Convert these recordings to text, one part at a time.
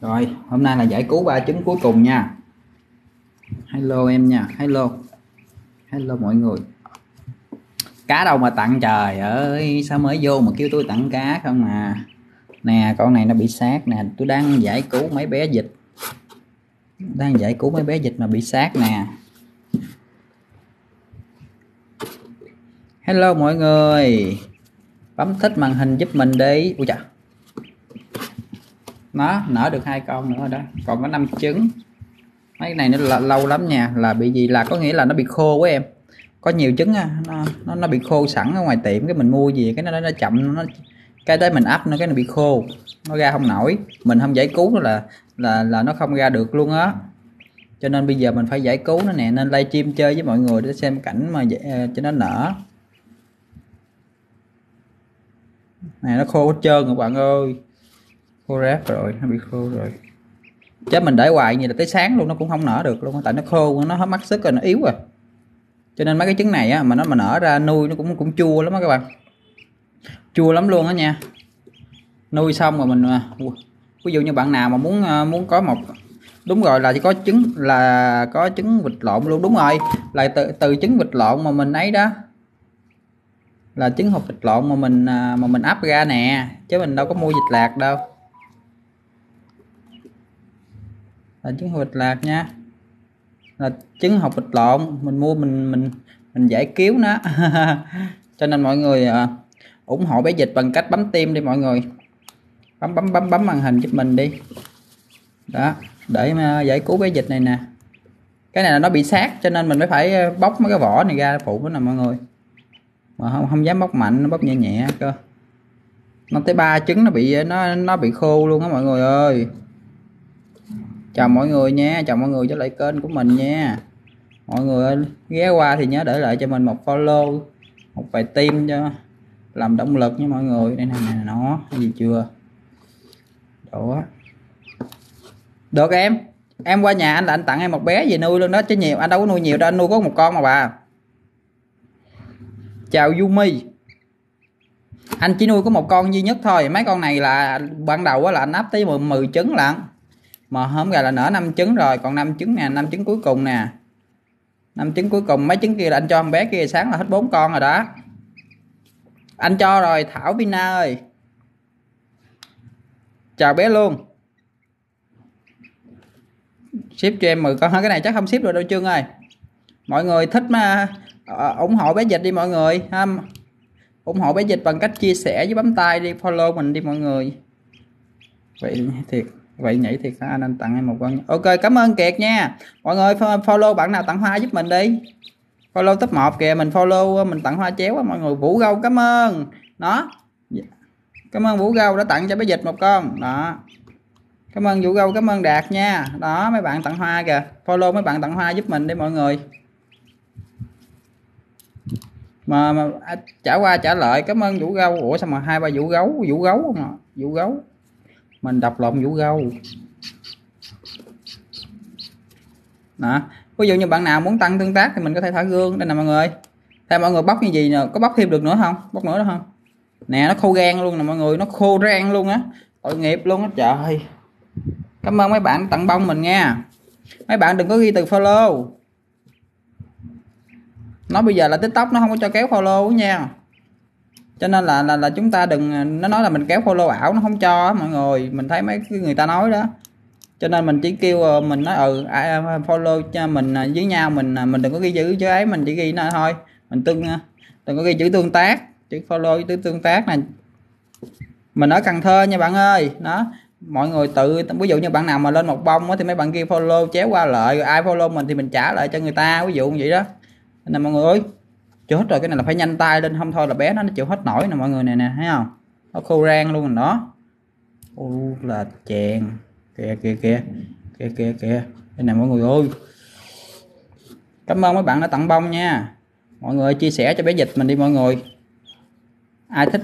Rồi, hôm nay là giải cứu 3 trứng cuối cùng nha. Hello em nha, hello. Hello mọi người. Cá đâu mà tặng, trời ơi, sao mới vô mà kêu tôi tặng cá không à. Nè, con này nó bị sát nè, tôi đang giải cứu mấy bé vịt. Đang giải cứu mấy bé vịt mà bị sát nè. Hello mọi người. Bấm thích màn hình giúp mình đi. Ui chà. Nó nở được 2 con nữa rồi đó, còn có 5 trứng. Mấy cái này nó là lâu lắm nha, là bị gì, là có nghĩa là nó bị khô quá em. Có nhiều trứng nó bị khô sẵn ở ngoài tiệm, cái mình mua gì cái nó chậm, nó cái tới mình ấp nó cái nó bị khô, nó ra không nổi, mình không giải cứu nó là nó không ra được luôn á. Cho nên bây giờ mình phải giải cứu nó nè, nên livestream chơi với mọi người để xem cảnh mà cho nó nở. Này nó khô hết trơn các bạn ơi, khô ráp rồi, nó bị khô rồi. Chứ mình để hoài như là tới sáng luôn nó cũng không nở được luôn, tại nó khô, nó hết mất sức rồi, nó yếu rồi. Cho nên mấy cái trứng này á, mà nó mà nở ra nuôi nó cũng chua lắm á các bạn, chua lắm luôn á nha. Nuôi xong rồi mình ví dụ như bạn nào mà muốn có một, đúng rồi, là chỉ có trứng, là có trứng vịt lộn luôn, đúng rồi, là từ trứng vịt lộn mà mình ấy đó, là trứng hộp vịt lộn mà mình ấp ra nè, chứ mình đâu có mua vịt lạc đâu, là trứng hộp vịt lạc nha, là trứng hộp vịt lộn mình mua, mình giải cứu nó. Cho nên mọi người ủng hộ bé vịt bằng cách bấm tim đi mọi người, bấm màn hình giúp mình đi đó, để mà giải cứu bé vịt này nè. Cái này là nó bị sát cho nên mình mới phải bóc mấy cái vỏ này ra phụ nó nè mọi người, mà không dám bóc mạnh, nó bóc nhẹ nhẹ cơ. Nó tới 3 trứng nó bị khô luôn á mọi người ơi. Chào mọi người nha, chào mọi người trở lại kênh của mình nha. Mọi người ơi, ghé qua thì nhớ để lại cho mình một follow, một vài tim cho làm động lực nha mọi người. Đây này nó cái gì chưa đó. Được em qua nhà anh là anh tặng em một bé về nuôi luôn đó, chứ nhiều anh đâu có nuôi nhiều đâu, anh nuôi có một con mà bà. Chào Yumi, anh chỉ nuôi có một con duy nhất thôi. Mấy con này là ban đầu là anh ấp tới 10 trứng lận, mà hôm nay là nở 5 trứng rồi, còn 5 trứng nè, 5 trứng cuối cùng nè, 5 trứng cuối cùng. Mấy trứng kia là anh cho con bé kia sáng là hết 4 con rồi đó, anh cho rồi. Thảo Vina ơi, chào bé luôn. Ship cho em 10 con. Cái này chắc không ship được đâu Trương ơi. Mọi người thích mà ủng hộ bé dịch đi mọi người ha. Ủng hộ bé dịch bằng cách chia sẻ với bấm tay đi, follow mình đi mọi người. Vậy thiệt, vậy nhảy thiệt hả? Anh tặng em một con. Ok, cảm ơn Kiệt nha. Mọi người follow bạn nào tặng hoa giúp mình đi. Follow top 1 kìa, mình follow mình tặng hoa chéo á mọi người. Vũ Gâu cảm ơn. Đó. Cảm ơn Vũ Gâu đã tặng cho bé dịch một con. Đó. Cảm ơn Vũ Gâu, cảm ơn Đạt nha. Đó, mấy bạn tặng hoa kìa. Follow mấy bạn tặng hoa giúp mình đi mọi người. Mà trả qua trả lại, cảm ơn Vũ Gâu. Ủa sao mà 2-3 Vũ Gấu mà. Vũ Gấu. Mình đọc lộn Vũ Gâu. Đó. Ví dụ như bạn nào muốn tăng tương tác thì mình có thể thả gương. Đây nè mọi người. Theo mọi người bóc như gì nè, có bóc thêm được nữa không? Bóc nữa được không? Nè nó khô gan luôn nè mọi người, nó khô rang luôn á. Tội nghiệp luôn á trời. Cảm ơn mấy bạn tặng bông mình nha. Mấy bạn đừng có ghi từ follow. Nó bây giờ là TikTok nó không có cho kéo follow nha. Cho nên là chúng ta đừng, nó nói là mình kéo follow ảo, nó không cho mọi người. Mình thấy mấy người ta nói đó. Cho nên mình chỉ kêu mình nói follow cho mình với nhau, mình đừng có ghi chữ ấy, mình chỉ ghi nó thôi. Mình đừng có ghi chữ tương tác, chữ follow chữ tương tác này. Mình ở Cần Thơ nha bạn ơi. Đó. Mọi người tự, ví dụ như bạn nào mà lên một bông thì mấy bạn kia follow chéo qua lại, rồi ai follow mình thì mình trả lại cho người ta, ví dụ như vậy đó. Nên là mọi người ơi, chết rồi, cái này là phải nhanh tay lên, không thôi là bé nó chịu hết nổi nè mọi người. Nè thấy không, nó khô rang luôn rồi đó. Ô là chèn kìa kìa. Đây nè mọi người ơi. Cảm ơn mấy bạn đã tặng bông nha. Mọi người chia sẻ cho bé dịch mình đi mọi người. Ai thích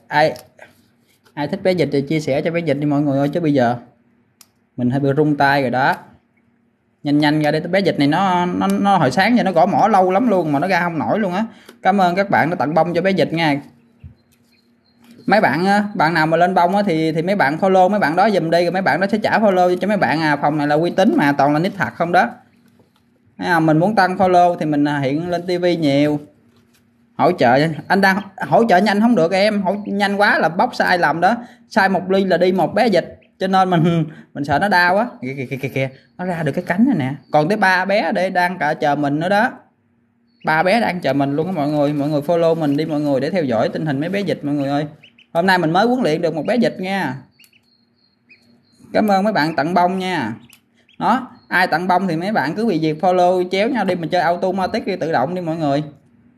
bé dịch thì chia sẻ cho bé dịch đi mọi người ơi, chứ bây giờ mình hơi bị rung tay rồi đó. Nhanh ra đây, bé dịch này nó hồi sáng giờ nó gõ mỏ lâu lắm luôn mà nó ra không nổi luôn á. Cảm ơn các bạn đã tặng bông cho bé dịch nha. Mấy bạn bạn nào mà lên bông á thì mấy bạn follow mấy bạn đó giùm đi, rồi mấy bạn đó sẽ trả follow cho mấy bạn. Phòng này là uy tín mà, toàn là nick thật không đó. Thấy không? Mình muốn tăng follow thì mình hiện lên tivi nhiều. Hỗ trợ anh đang hỗ trợ nhanh không được em, nhanh quá là bóc sai lầm đó, sai một ly là đi một bé dịch, cho nên mình sợ nó đau á. Kìa, nó ra được cái cánh này nè, còn tới 3 bé để đang cả chờ mình nữa đó. 3 bé đang chờ mình luôn á mọi người. Mọi người follow mình đi mọi người, để theo dõi tình hình mấy bé dịch mọi người ơi. Hôm nay mình mới huấn luyện được một bé dịch nha. Cảm ơn mấy bạn tặng bông nha. Đó, ai tặng bông thì mấy bạn cứ bị việc follow chéo nhau đi, mình chơi automatic đi, tự động đi mọi người.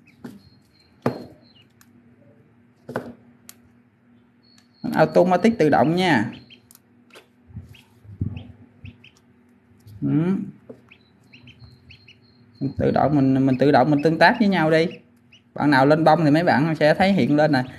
Automatic tự động nha. Mình tự động, mình tự động mình tương tác với nhau đi. Bạn nào lên bông thì mấy bạn sẽ thấy hiện lên nè.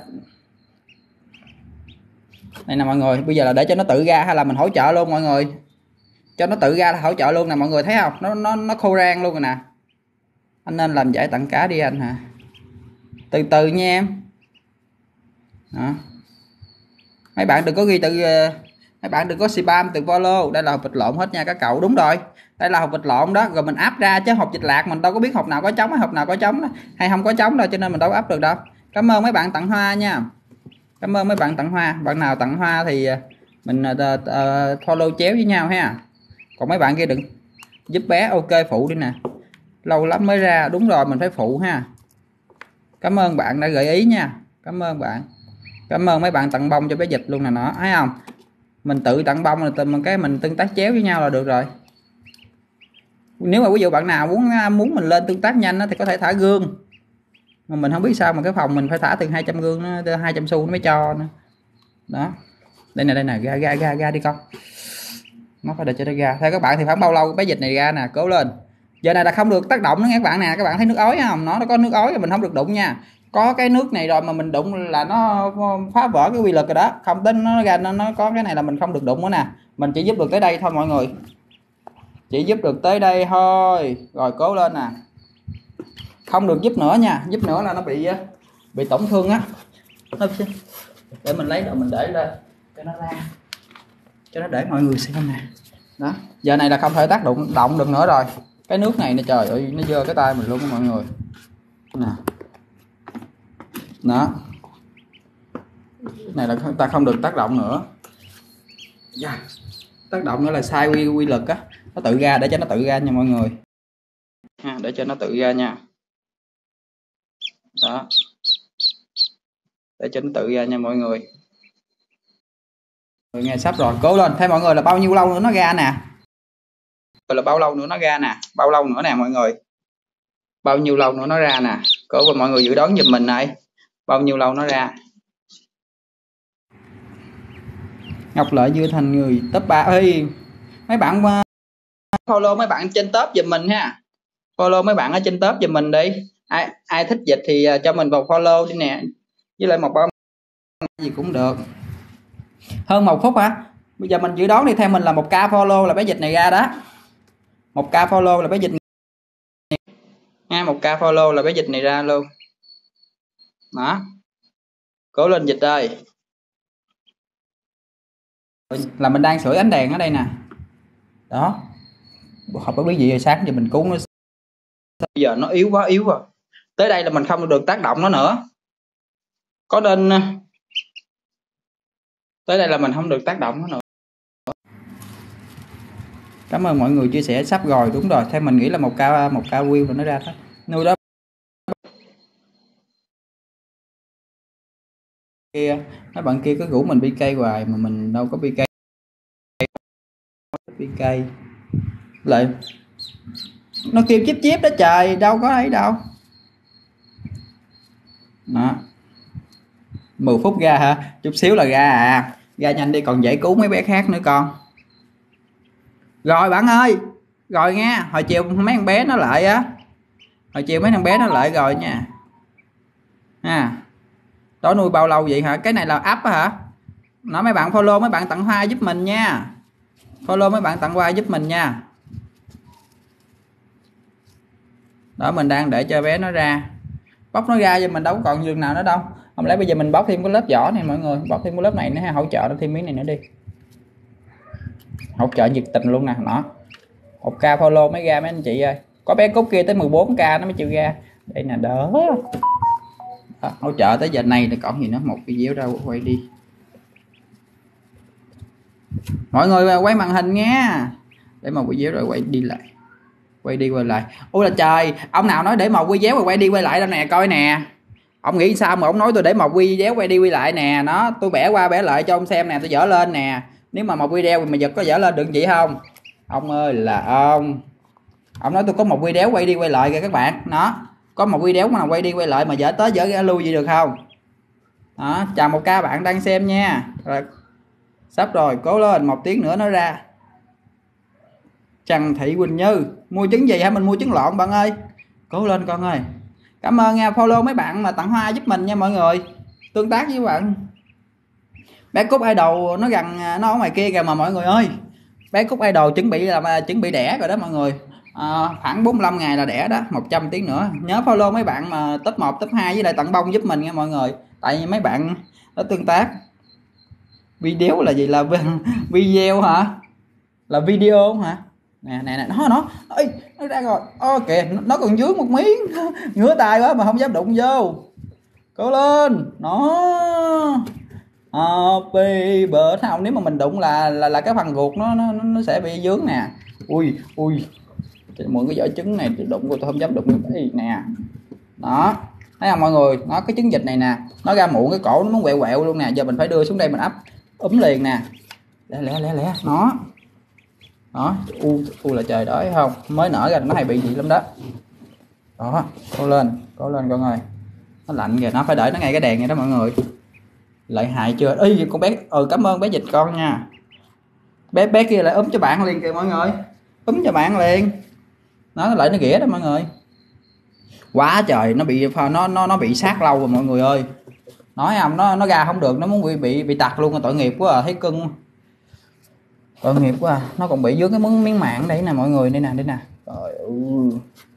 Đây nè mọi người, bây giờ là để cho nó tự ra hay là mình hỗ trợ luôn mọi người? Cho nó tự ra là hỗ trợ luôn nè mọi người, thấy không? Nó khô rang luôn rồi nè. Anh nên làm giải tặng cá đi anh hả? Từ từ nha em. Đó. Mấy bạn đừng có ghi từ mấy bạn đừng có spam từ follow. Đây là hộp vịt lộn hết nha các cậu. Đúng rồi, đây là hộp vịt lộn đó, rồi mình áp ra, chứ hộp vịt lạc mình đâu có biết hộp nào có trống hay hộp nào có trống đó, hay không có trống đâu, cho nên mình đâu có áp được đâu. Cảm ơn mấy bạn tặng hoa nha. Cảm ơn mấy bạn tặng hoa. Bạn nào tặng hoa thì mình follow chéo với nhau ha. Còn mấy bạn kia đừng giúp bé, ok phụ đi nè, lâu lắm mới ra. Đúng rồi, mình phải phụ ha. Cảm ơn bạn đã gợi ý nha. Cảm ơn bạn. Cảm ơn mấy bạn tặng bông cho bé dịch luôn nè, nó thấy không? Mình tự tặng bông là mình tương tác chéo với nhau là được rồi. Nếu mà ví dụ bạn nào muốn mình lên tương tác nhanh thì có thể thả gương, mà mình không biết sao mà cái phòng mình phải thả từ 200 gương, 200 xu nó mới cho nữa. Đó, đây nè, ra đi con, nó phải để cho nó ra. Theo các bạn thì khoảng bao lâu bé dịch này ra nè? Cố lên. Giờ này là không được tác động nữa các bạn nè. Các bạn thấy nước ối không? Nó có nước ối rồi, mình không được đụng nha. Có cái nước này rồi mà mình đụng là nó phá vỡ cái quy luật rồi đó. Không tính nó ra, nó có cái này là mình không được đụng nữa nè. Mình chỉ giúp được tới đây thôi mọi người, chỉ giúp được tới đây thôi. Rồi cố lên nè, không được giúp nữa nha. Giúp nữa là nó bị tổn thương á. Để mình lấy đồ mình để lên cho nó ra, cho nó để mọi người xem nè. Đó, giờ này là không thể tác động được nữa rồi. Cái nước này nè, trời ơi nó dơ cái tay mình luôn mọi người nè. Đó, này là ta không được tác động nữa. Tác động nữa là sai quy luật á. Nó tự ra, để cho nó tự ra nha mọi người ha, để cho nó tự ra nha. Đó, để cho nó tự ra nha mọi người. Rồi nghe sắp rồi, cố lên. Theo mọi người là bao nhiêu lâu nữa nó ra nè? Rồi là bao lâu nữa nó ra nè? Bao lâu nữa nè mọi người? Bao nhiêu lâu nữa nó ra nè? Cố và mọi người dự đoán giùm mình này, bao nhiêu lâu nó ra? Ngọc Lợi Dưa thành người top 3 ơi. Mấy bạn follow mấy bạn trên top giùm mình ha. Follow mấy bạn ở trên top giùm mình đi. Ai thích dịch thì cho mình vào follow đi nè. Với lại một bao gì cũng được. Hơn 1 phút hả? Bây giờ mình dự đoán đi, theo mình là 1k follow là bé dịch này ra đó. 1k follow là bé dịch này nha. 1k follow là bé dịch này ra luôn. Đó, cố lên dịch ơi. Là mình đang sưởi ánh đèn ở đây nè. Đó, học có biết gì rồi, sáng giờ mình cứu nó, bây giờ nó yếu quá, yếu rồi. Tới đây là mình không được tác động nó nữa. Có nên tới đây là mình không được tác động nó nữa. Cảm ơn mọi người chia sẻ. Sắp rồi, đúng rồi, theo mình nghĩ là 1k view rồi nó ra thôi. Nuôi đó kia, mấy bạn kia cứ rủ mình BK hoài mà mình đâu có BK. Lại nó kêu chip chip đó trời, đâu có ấy đâu. Đó, 10 phút ra hả? Chút xíu là ra à. Ra nhanh đi, còn dễ cứu mấy bé khác nữa con. Rồi bạn ơi, rồi nha. Hồi chiều mấy thằng bé nó lại á, hồi chiều mấy thằng bé nó lại rồi nha ha. Đó, nuôi bao lâu vậy hả? Cái này là up hả? Nói mấy bạn follow mấy bạn tặng hoa giúp mình nha. Follow mấy bạn tặng hoa giúp mình nha. Đó, mình đang để cho bé nó ra, bóc nó ra, cho mình đâu còn giường nào nữa đâu. Không lẽ bây giờ mình bóc thêm cái lớp vỏ này mọi người, bóc thêm cái lớp này nữa ha, hỗ trợ nó thêm miếng này nữa đi, hỗ trợ nhiệt tình luôn nè. Nó 1k follow mới ra mấy anh chị ơi, có bé Cúc kia tới 14k nó mới chịu ra. Đây nè, đỡ đó, hỗ trợ tới giờ này thì còn gì nữa, một video đâu quay đi. Mọi người quay màn hình nha, để một video rồi quay đi lại, quay đi quay lại. Ôi là trời, ông nào nói để một video rồi quay đi quay lại đâu nè, coi nè. Ông nghĩ sao mà ông nói tôi để một video quay đi quay lại nè. Nó tôi bẻ qua bẻ lại cho ông xem nè, tôi dở lên nè. Nếu mà một video mà giật có dở lên được chị không? Ông ơi là ông nói tôi có một video quay đi quay lại kìa các bạn. Nó có một video mà quay đi quay lại mà dở tới dở ra lui gì được không? Đó, chào một ca bạn đang xem nha. Rồi, sắp rồi, cố lên, 1 tiếng nữa nó ra. Trần Thị Quỳnh Như, mua trứng gì hả? Mình mua trứng lộn bạn ơi. Cố lên con ơi. Cảm ơn nha, follow mấy bạn mà tặng hoa giúp mình nha mọi người. Tương tác với bạn. Bé Cúc Idol nó gần nó ở ngoài kia kìa mà mọi người ơi. Bé Cúc Idol chuẩn bị đẻ rồi đó mọi người. Khoảng 45 ngày là đẻ đó, 100 tiếng nữa. Nhớ follow mấy bạn mà top 1, top 2 với lại tặng bông giúp mình nha mọi người. Tại vì mấy bạn nó tương tác. Video là gì, là video hả? Là video hả? Nè nó ơi, nó ra rồi. Kìa, nó còn dướng một miếng. Ngứa tay quá mà không dám đụng vô. Cố lên. Nó happy birthday. Không, nếu mà mình đụng là cái phần ruột nó sẽ bị dướng nè. Ui mượn cái vỏ trứng này tôi đụng tôi không dám đụng cái nè. Đó, thấy không mọi người, nó cái trứng vịt này nè, nó ra muộn cái cổ nó muốn quẹo quẹo luôn nè. Giờ mình phải đưa xuống đây mình ấp liền nè. Lẹ nó đó. Là trời đói không, mới nở ra nó hay bị gì lắm đó. Đó, cố lên con ơi, nó lạnh kìa, nó phải đợi nó ngay cái đèn này đó mọi người. Lợi hại chưa? Ý con bé, cảm ơn bé vịt con nha. Bé kia lại cho bạn liền kìa mọi người, cho bạn liền. Nó lại nó ghẻ đó mọi người. Quá trời, nó bị nó bị sát lâu rồi mọi người ơi. Nói không, nó ra không được, nó muốn bị tặc luôn. Tội nghiệp quá à, thấy cưng. Tội nghiệp quá à. Nó còn bị dưới cái miếng mạng đây nè mọi người, đây nè. Trời ơi.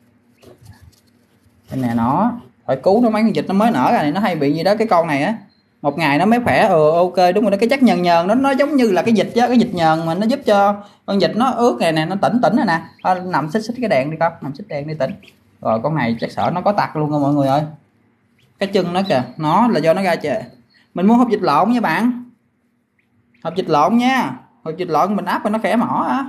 Đây nè, nó phải cứu nó, mấy con vịt nó mới nở ra này nó hay bị gì đó. Cái con này á, một ngày nó mới khỏe. Ok đúng rồi đó, cái chất nhờn nó giống như là cái vịt chứ, cái vịt nhờn mà nó giúp cho con vịt nó ướt này nè, nó tỉnh rồi nè. Nằm xích cái đèn đi con, nằm xích đèn đi tỉnh. Rồi con này chắc sợ nó có tật luôn rồi mọi người ơi. Cái chân nó kìa, nó là do nó ra chè. Mình mua hộp vịt lộn nha bạn, hộp vịt lộn nha. Hộp vịt lộn mình áp nó khỏe mỏ á.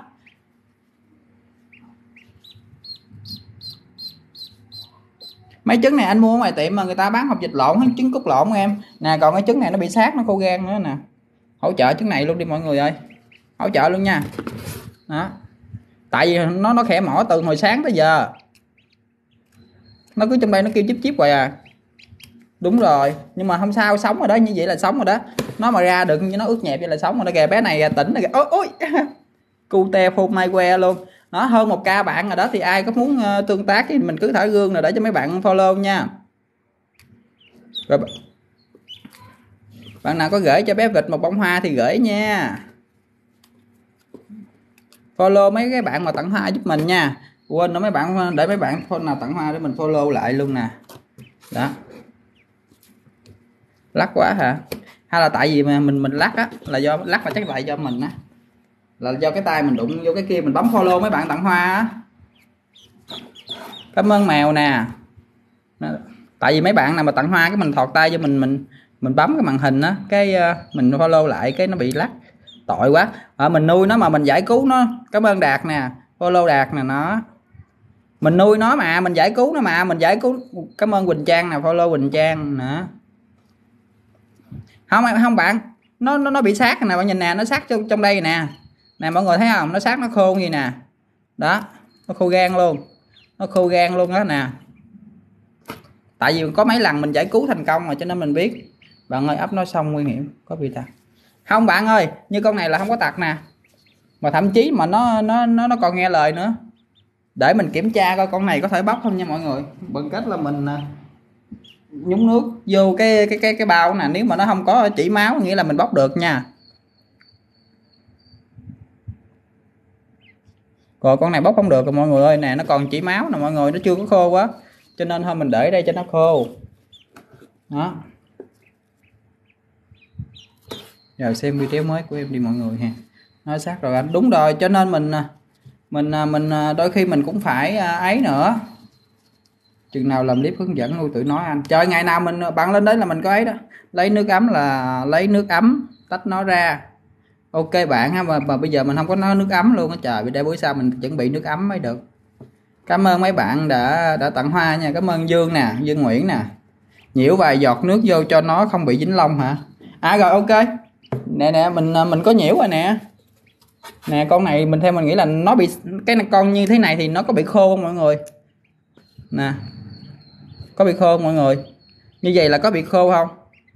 Mấy trứng này anh mua ở ngoài tiệm mà người ta bán hộp vịt lộn, trứng cút lộn em nè. Còn cái trứng này nó bị sát, nó khô gan nữa nè. Hỗ trợ trứng này luôn đi mọi người ơi, hỗ trợ luôn nha. Đó, tại vì nó khỏe mỏ từ hồi sáng tới giờ, nó cứ trong đây nó kêu chíp hoài à. Đúng rồi, nhưng mà không sao, sống rồi đó, như vậy là sống rồi đó. Nó mà ra được như nó ướt nhẹp vậy là sống rồi đó kìa. Bé này tỉnh rồi kìa. Ôi cute phô mai que luôn. Nó hơn 1k bạn rồi đó. Thì ai có muốn tương tác thì mình cứ thả gương rồi để cho mấy bạn follow nha. Rồi bạn nào có gửi cho bé vịt một bông hoa thì gửi nha. Follow mấy cái bạn mà tặng hoa giúp mình nha. Quên nữa mấy bạn, để mấy bạn nào tặng hoa để mình follow lại luôn nè. Đó, lắc quá hả? Hay là tại vì mà mình lắc á, là do lắc là chắc lại do mình á, là do cái tay mình đụng vô cái kia, mình bấm follow mấy bạn tặng hoa á. Cảm ơn mèo nè. Tại vì mấy bạn nào mà tặng hoa cái mình thọt tay cho mình bấm cái màn hình á, cái mình follow lại cái nó bị lắc. Tội quá. Mình nuôi nó mà mình giải cứu nó. Cảm ơn Đạt nè, follow Đạt nè. Nó mình nuôi nó mà mình giải cứu nó mà mình giải cứu. Cảm ơn Quỳnh Trang nè, follow Quỳnh Trang nữa. Không bạn, nó bị sát nè, bạn nhìn nè, nó sát trong đây nè. Nè mọi người thấy không, nó sát, nó khô gì nè. Đó, nó khô gan luôn. Nó khô gan luôn đó nè. Tại vì có mấy lần mình giải cứu thành công rồi cho nên mình biết. Bạn ơi, ấp nó xong nguy hiểm, có bị tật không bạn ơi? Như con này là không có tật nè, mà thậm chí mà nó còn nghe lời nữa. Để mình kiểm tra coi con này có thể bóc không nha mọi người, bằng cách là mình nhúng nước vô cái bao nè. Nếu mà nó không có chỉ máu nghĩa là mình bóc được nha. Rồi con này bóc không được rồi mọi người ơi. Nè, nó còn chỉ máu nè mọi người, nó chưa có khô quá cho nên thôi mình để đây cho nó khô. Đó, Rồi xem video mới của em đi mọi người ha. Nói xác rồi anh, đúng rồi, cho nên mình đôi khi mình cũng phải ấy nữa. Chừng nào làm clip hướng dẫn nuôi tụi nó anh. Trời, ngày nào bạn lên đấy là mình có ấy đó. Lấy nước ấm là lấy nước ấm tách nó ra. Ok bạn ha, mà bây giờ mình không có nước ấm luôn á trời, để bữa sau mình chuẩn bị nước ấm mới được. Cảm ơn mấy bạn đã tặng hoa nha. Cảm ơn Dương nè, Dương Nguyễn nè. Nhiễu vài giọt nước vô cho nó không bị dính lông hả? À rồi ok. Nè mình có nhiễu rồi nè. Nè con này theo mình nghĩ là nó bị cái con như thế này thì nó có bị khô không mọi người? Nè. Có bị khô không mọi người? Như vậy là có bị khô không?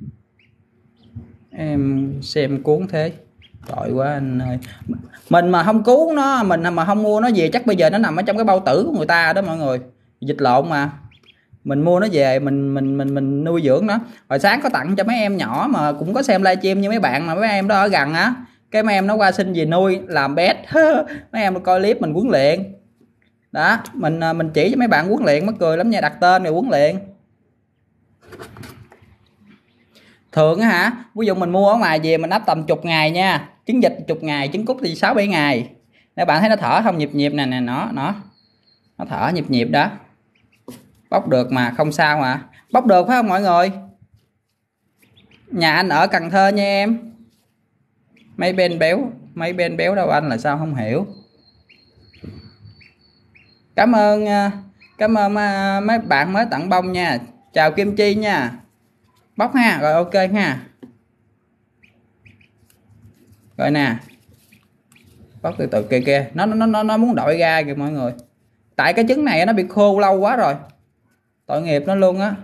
Em xem cuốn thế. Tội quá anh ơi. Mình mà không cứu nó, mình mà không mua nó về chắc bây giờ nó nằm ở trong cái bao tử của người ta đó mọi người. Dịch lộn mà. Mình mua nó về mình nuôi dưỡng nó. Hồi sáng có tặng cho mấy em nhỏ mà cũng có xem livestream như mấy bạn mà mấy em đó ở gần á, cái mấy em nó qua xin về nuôi làm bé. Mấy em coi clip mình huấn luyện đó, mình chỉ cho mấy bạn huấn luyện mắc cười lắm nha, đặt tên rồi huấn luyện. Thường á hả, ví dụ mình mua ở ngoài về mình ấp tầm chục ngày nha, trứng vịt chục ngày, trứng cút thì 6-7 ngày. Các bạn thấy nó thở không, nhịp nhịp nè nè, nó thở nhịp nhịp đó. Bóc được mà, không sao mà. Bóc được phải không mọi người? Nhà anh ở Cần Thơ nha em. Mấy bên béo đâu anh là sao không hiểu. Cảm ơn mấy bạn mới tặng bông nha. Chào Kim Chi nha. Bóc ha, rồi ok ha. Rồi nè. Bóc từ từ kìa, nó muốn đội ra kìa mọi người. Tại cái trứng này nó bị khô lâu quá rồi. Tội nghiệp nó luôn á.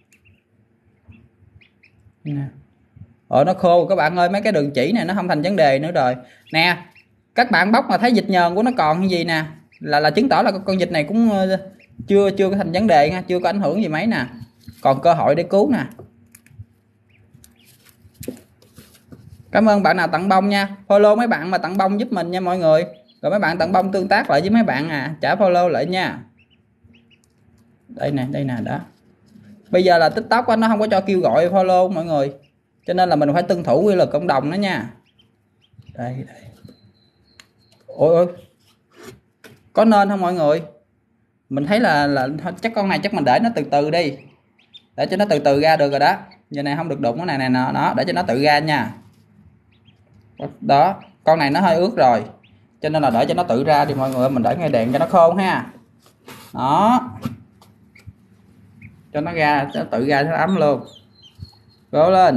Nó khô các bạn ơi, mấy cái đường chỉ này nó không thành vấn đề nữa rồi. Nè, các bạn bóc mà thấy dịch nhờn của nó còn như gì nè, là chứng tỏ là con vịt này cũng chưa có thành vấn đề nha, chưa có ảnh hưởng gì mấy nè. Còn cơ hội để cứu nè. Cảm ơn bạn nào tặng bông nha. Follow mấy bạn mà tặng bông giúp mình nha mọi người. Rồi mấy bạn tặng bông tương tác lại với mấy bạn trả follow lại nha. Đây nè đó. Bây giờ là TikTok nó không có cho kêu gọi follow mọi người, cho nên là mình phải tuân thủ quy luật cộng đồng đó nha. Đây. Ôi có nên không mọi người? Mình thấy là chắc con này chắc mình để nó từ từ đi, để cho nó từ từ ra được rồi đó. Giờ này không được đụng cái này nó để cho nó tự ra nha. Đó, con này nó hơi ướt rồi, cho nên là để cho nó tự ra đi mọi người. Mình để ngay đèn cho nó khô ha. Đó, cho nó ra, cho nó tự ra, nó ấm luôn. Cố lên.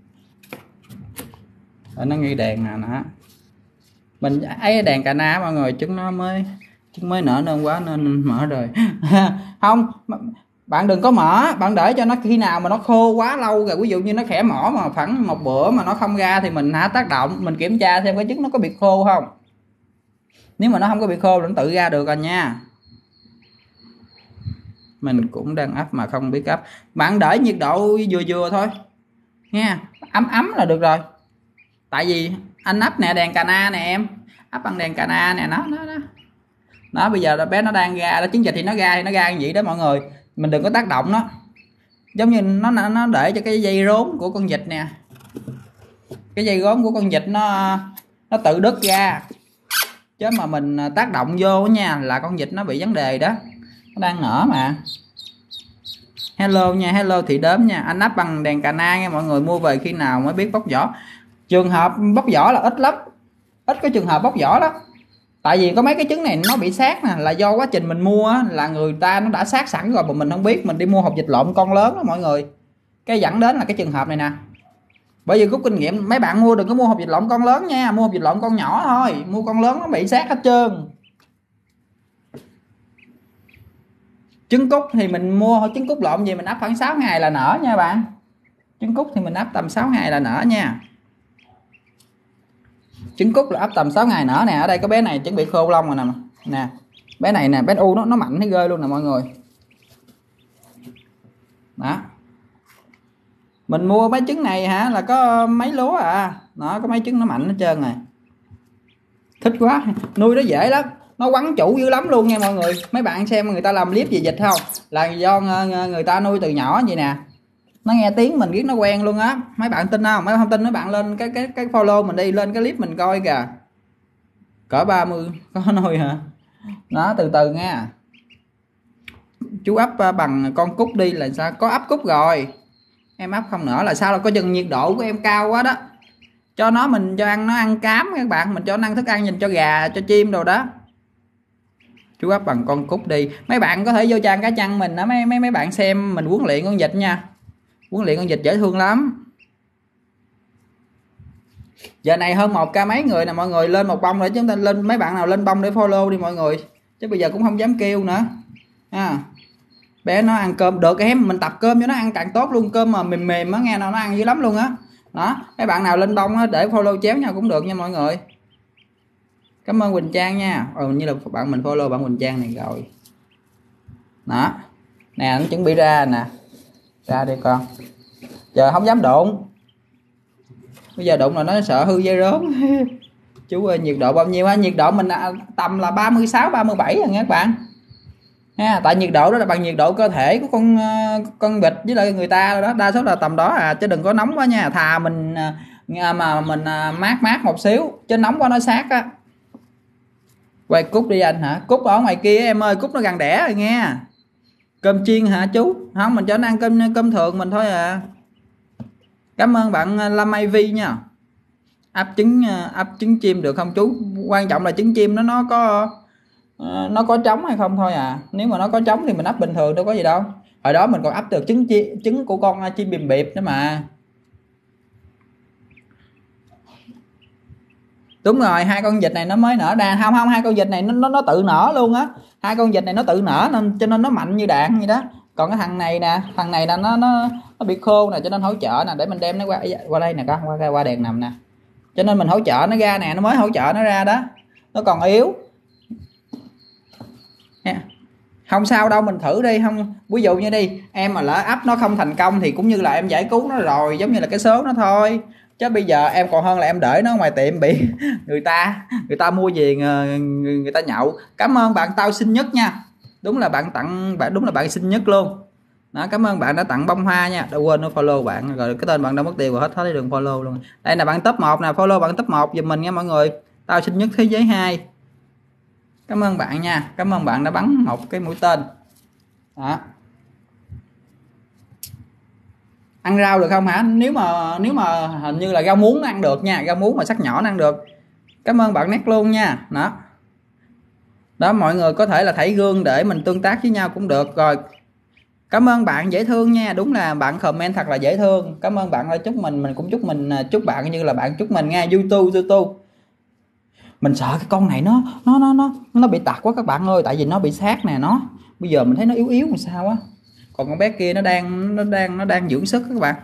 Để nó ngay đèn nè nó. Mình ấy đèn cà na mọi người, trứng mới nở nên quá nên mở rồi. Không, bạn đừng có mở, bạn để cho nó khi nào mà nó khô quá lâu rồi, ví dụ như nó khẽ mỏ mà khoảng một bữa mà nó không ra thì mình tác động, mình kiểm tra xem cái trứng nó có bị khô không. Nếu mà nó không có bị khô nó tự ra được rồi nha. Mình cũng đang ấp mà không biết ấp. Bạn để nhiệt độ vừa thôi nha, ấm là được rồi. Tại vì anh ấp nè, đèn cà na nè em, ấp bằng đèn cà na nè, nó bây giờ là bé nó đang ra, nó trứng vịt thì nó ra như vậy đó mọi người. Mình đừng có tác động nó, giống như nó để cho cái dây rốn của con vịt nè, cái dây rốn của con vịt nó tự đứt ra, chứ mà mình tác động vô nha là con vịt nó bị vấn đề đó. Nó đang nở mà. Hello nha, hello Thị Đốm nha. Anh ấp bằng đèn cà na nha mọi người, mua về khi nào mới biết bóc vỏ. Trường hợp bóc vỏ là ít lắm, ít cái trường hợp bóc vỏ đó. Tại vì có mấy cái trứng này nó bị sát nè, là do quá trình mình mua á, là người ta nó đã sát sẵn rồi mà mình không biết, mình đi mua hộp vịt lộn con lớn đó mọi người, cái dẫn đến là cái trường hợp này nè. Bởi vì rút kinh nghiệm, mấy bạn mua đừng có mua hộp vịt lộn con lớn nha, mua hộp vịt lộn con nhỏ thôi, mua con lớn nó bị sát hết trơn. Trứng cút thì mình mua trứng cút lộn gì mình ấp khoảng 6 ngày là nở nha bạn. Trứng cút thì mình ấp tầm 6 ngày là nở nha. Trứng cút là ấp tầm 6 ngày nở nè. Ở đây có bé này chuẩn bị khô lông rồi nè. Nè, bé này nè, bé u nó mạnh thấy ghê luôn nè mọi người. Đó. Mình mua mấy trứng này hả là có mấy lúa à. Nó có mấy trứng nó mạnh hết trơn này. Thích quá, nuôi nó dễ lắm. Nó quắn chủ dữ lắm luôn nha mọi người. Mấy bạn xem người ta làm clip về vịt không? Là do người ta nuôi từ nhỏ vậy nè. nó nghe tiếng mình biết nó quen luôn á. Mấy bạn tin không? Mấy bạn không tin mấy bạn lên cái follow mình đi, lên cái clip mình coi kìa, cỡ 30 có nôi hả. Đó, từ từ nha. Chú ấp bằng con cút đi là sao? Có ấp cút rồi, em ấp không nữa là sao? Là có chừng nhiệt độ của em cao quá đó. Cho nó, mình cho ăn, nó ăn cám các bạn, mình cho nó ăn thức ăn nhìn cho gà cho chim đồ đó. Chú ấp bằng con cút đi. Mấy bạn có thể vô trang cá chăn mình đó, mấy bạn xem mình huấn luyện con vịt nha. Huấn luyện con vịt dễ thương lắm. Giờ này hơn 1k mấy người nè mọi người, lên một bông để chúng ta lên, mấy bạn nào lên bông để follow đi mọi người, chứ bây giờ cũng không dám kêu nữa ha. Bé nó ăn cơm được em, mình tập cơm cho nó ăn càng tốt luôn, cơm mà mềm mềm á nghe, nó ăn dữ lắm luôn á. Đó, mấy bạn nào lên bông á để follow chéo nhau cũng được nha mọi người. Cảm ơn Quỳnh Trang nha. Như là bạn mình follow bạn Quỳnh Trang này rồi. Đó nè, nó chuẩn bị ra nè, ra đi con. Giờ không dám đụng, bây giờ đụng là nó sợ hư dây rốn. Chú ơi, nhiệt độ bao nhiêu á? Nhiệt độ mình tầm là 36 37 rồi nha các bạn ha. Tại nhiệt độ đó là bằng nhiệt độ cơ thể của con vịt với lại người ta đó, đa số là tầm đó à, chứ đừng có nóng quá nha. Thà mình mà mình mát mát một xíu, chứ nóng quá nó sát á. Quay Cúc đi anh hả? Cúc ở ngoài kia em ơi, Cúc nó gần đẻ rồi nghe. Cơm chiên hả chú? Không, mình cho nó ăn cơm thường mình thôi à. Cảm ơn bạn Lam Mai Vi nha. Ấp trứng chim được không chú? Quan trọng là trứng chim nó có trống hay không thôi à. Nếu mà nó có trống thì mình ấp bình thường đâu có gì đâu. Hồi đó mình còn ấp được trứng của con chim bìm biệp nữa mà. Đúng rồi, hai con vịt này nó mới nở ra. Không, hai con vịt này nó tự nở luôn á. Hai con vịt này nó tự nở nên cho nên nó mạnh như đạn vậy đó. Còn cái thằng này nè, nó bị khô nè, cho nên hỗ trợ nè, để mình đem nó qua đây nè con, qua đèn nằm nè. Cho nên mình hỗ trợ nó ra nè, nó mới hỗ trợ nó ra đó. Nó còn yếu. Không sao đâu, mình thử đi. Không, ví dụ như đi em mà lỡ ấp nó không thành công thì cũng như là em giải cứu nó rồi, giống như là cái số nó thôi. Chứ bây giờ em còn hơn là em để nó ngoài tiệm bị người ta mua về người ta nhậu. Cảm ơn bạn Tao Xinh Nhất nha. Đúng là bạn tặng bạn, đúng là bạn xinh nhất luôn đó. Cảm ơn bạn đã tặng bông hoa nha. Đâu quên nó follow bạn rồi, cái tên bạn đâu mất tiêu rồi, hết đường follow luôn. Đây là bạn top 1 nè, follow bạn top 1 giùm mình nha mọi người. Tao Xinh Nhất thế giới 2. Cảm ơn bạn nha. Cảm ơn bạn đã bắn một cái mũi tên đó. Ăn rau được không hả? Nếu mà hình như là rau muống nó ăn được nha, rau muống mà sắc nhỏ nó ăn được. Cảm ơn bạn Nét luôn nha. Đó mọi người có thể là thảy gương để mình tương tác với nhau cũng được rồi. Cảm ơn bạn dễ thương nha. Đúng là bạn comment thật là dễ thương. Cảm ơn bạn đã chúc mình cũng chúc bạn như là bạn chúc mình nha. YouTube mình sợ cái con này nó bị tạt quá các bạn ơi, tại vì nó bị sát nè. Nó bây giờ mình thấy nó yếu yếu làm sao á. Còn con bé kia nó đang dưỡng sức các bạn.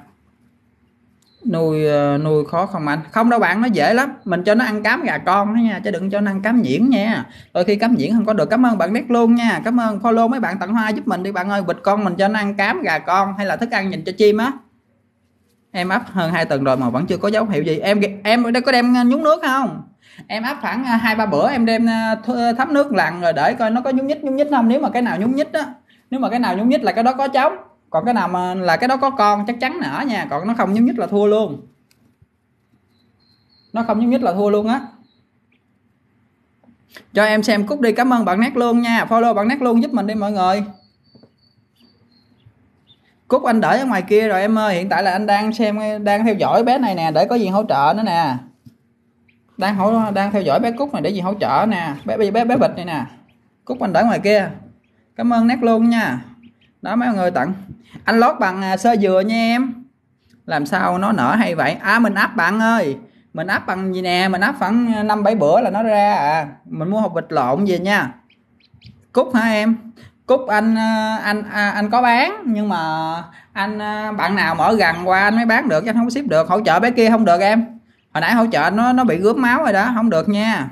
Nuôi khó không anh? Không đâu bạn, nó dễ lắm. Mình cho nó ăn cám gà con đó nha, chứ đừng cho nó ăn cám nhuyễn nha. Đôi khi cám nhuyễn không có được. Cảm ơn bạn Nét luôn nha. Cảm ơn follow mấy bạn tặng hoa giúp mình đi bạn ơi. Vịt con mình cho nó ăn cám gà con hay là thức ăn nhìn cho chim á. Em ấp hơn 2 tuần rồi mà vẫn chưa có dấu hiệu gì. Em có đem nhúng nước không? Em ấp khoảng 2-3 bữa em đem thấm nước lần rồi để coi nó có nhúng nhích không. Nếu mà cái nào nhúng nhích á, nếu mà cái nào nhúng nhích là cái đó có trống. Còn cái nào mà là cái đó có con chắc chắn nở nha. Còn nó không nhúng nhích là thua luôn. Nó không nhúng nhích là thua luôn á. Cho em xem Cúc đi. Cảm ơn bạn Nét luôn nha. Follow bạn Nét luôn giúp mình đi mọi người. Cúc anh đợi ở ngoài kia rồi em ơi. Hiện tại là anh đang theo dõi bé này nè, để có gì hỗ trợ nữa nè. Đang theo dõi bé Cúc này để gì hỗ trợ nè. Bé vịt này nè. Cúc anh đợi ngoài kia. Cảm ơn Nét luôn nha. Đó mấy người tặng. Anh lót bằng sơ dừa nha em. Làm sao nó nở hay vậy? Mình áp bạn ơi. Mình áp bằng gì nè, mình áp khoảng 5-7 bữa là nó ra à. Mình mua hộp vịt lộn về nha. Cúc hả em? Cúc anh có bán, nhưng mà bạn nào mở gần qua anh mới bán được, chứ anh không có ship được. Hỗ trợ bé kia không được em. Hồi nãy hỗ trợ nó bị gớm máu rồi đó, không được nha.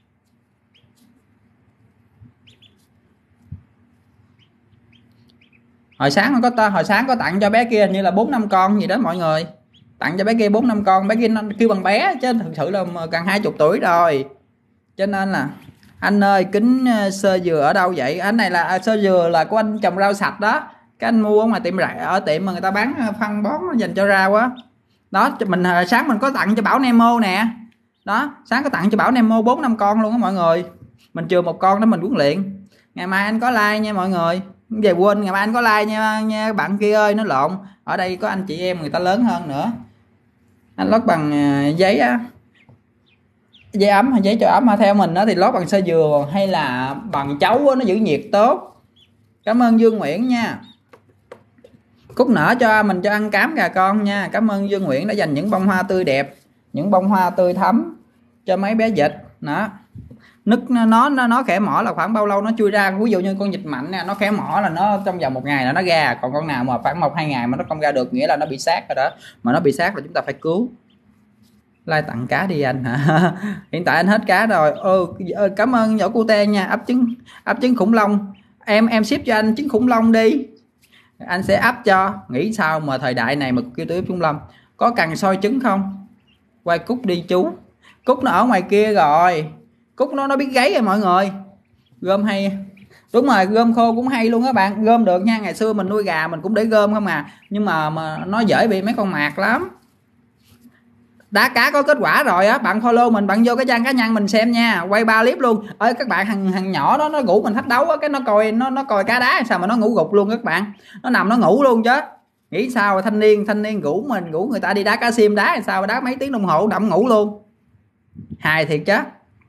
Hồi sáng có tặng cho bé kia như là 4-5 con gì đó mọi người. Tặng cho bé kia 4-5 con. Bé kia nó kêu bằng bé chứ thực sự là gần 20 tuổi rồi. Cho nên là anh ơi, kính sơ dừa ở đâu vậy? Anh này là sơ dừa là của anh trồng rau sạch đó. cái anh mua ở ngoài tiệm rẻ, ở tiệm mà người ta bán phân bón dành cho rau á. Đó mình sáng mình có tặng cho Bảo Nemo nè. Đó sáng có tặng cho Bảo Nemo 4-5 con luôn á mọi người. Mình chừa một con đó mình huấn luyện. Ngày mai anh có like nha mọi người, về quên ngày mai anh có like nha bạn kia ơi, nó lộn. Ở đây có anh chị em người ta lớn hơn nữa. Anh lót bằng giấy á, giấy ấm hay giấy cho ấm. Theo mình đó thì lót bằng sơ dừa hay là bằng chấu nó giữ nhiệt tốt. Cảm ơn Dương Nguyễn nha. Cúc nở cho mình cho ăn cám gà con nha. Cảm ơn Dương Nguyễn đã dành những bông hoa tươi đẹp, những bông hoa tươi thắm cho mấy bé vịt. Đó nứt nó khẽ mỏ là khoảng bao lâu nó chui ra. Ví dụ như con vịt mạnh nè, nó khẽ mỏ là nó trong vòng 1 ngày là nó ra. Còn con nào mà khoảng 1-2 ngày mà nó không ra được nghĩa là nó bị sát rồi đó. Mà nó bị sát là chúng ta phải cứu. Like tặng cá đi anh hả? Hiện tại anh hết cá rồi. Cảm ơn Võ Cute nha. Ấp trứng khủng long. Em ship cho anh trứng khủng long đi, anh sẽ ấp cho. Nghĩ sao mà thời đại này mà kêu tôi ấp khủng long. Có cần soi trứng không? Quay Cúc đi chú. Cúc nó ở ngoài kia rồi. Cúc nó biết gáy rồi mọi người. Gom hay. Đúng rồi, gom khô cũng hay luôn các bạn. Gom được nha. Ngày xưa mình nuôi gà mình cũng để gom không à. Nhưng mà nó dễ bị mấy con mạc lắm. Đá cá có kết quả rồi á, bạn follow mình, bạn vô cái trang cá nhân mình xem nha, quay 3 clip luôn. Ơi các bạn, thằng nhỏ đó nó rủ mình thách đấu á, cái nó coi cá đá sao mà nó ngủ gục luôn các bạn. Nó nằm nó ngủ luôn chứ. Nghĩ sao thanh niên rủ người ta đi đá cá sim đá sao đá mấy tiếng đồng hồ đậm ngủ luôn. Hài thiệt chứ.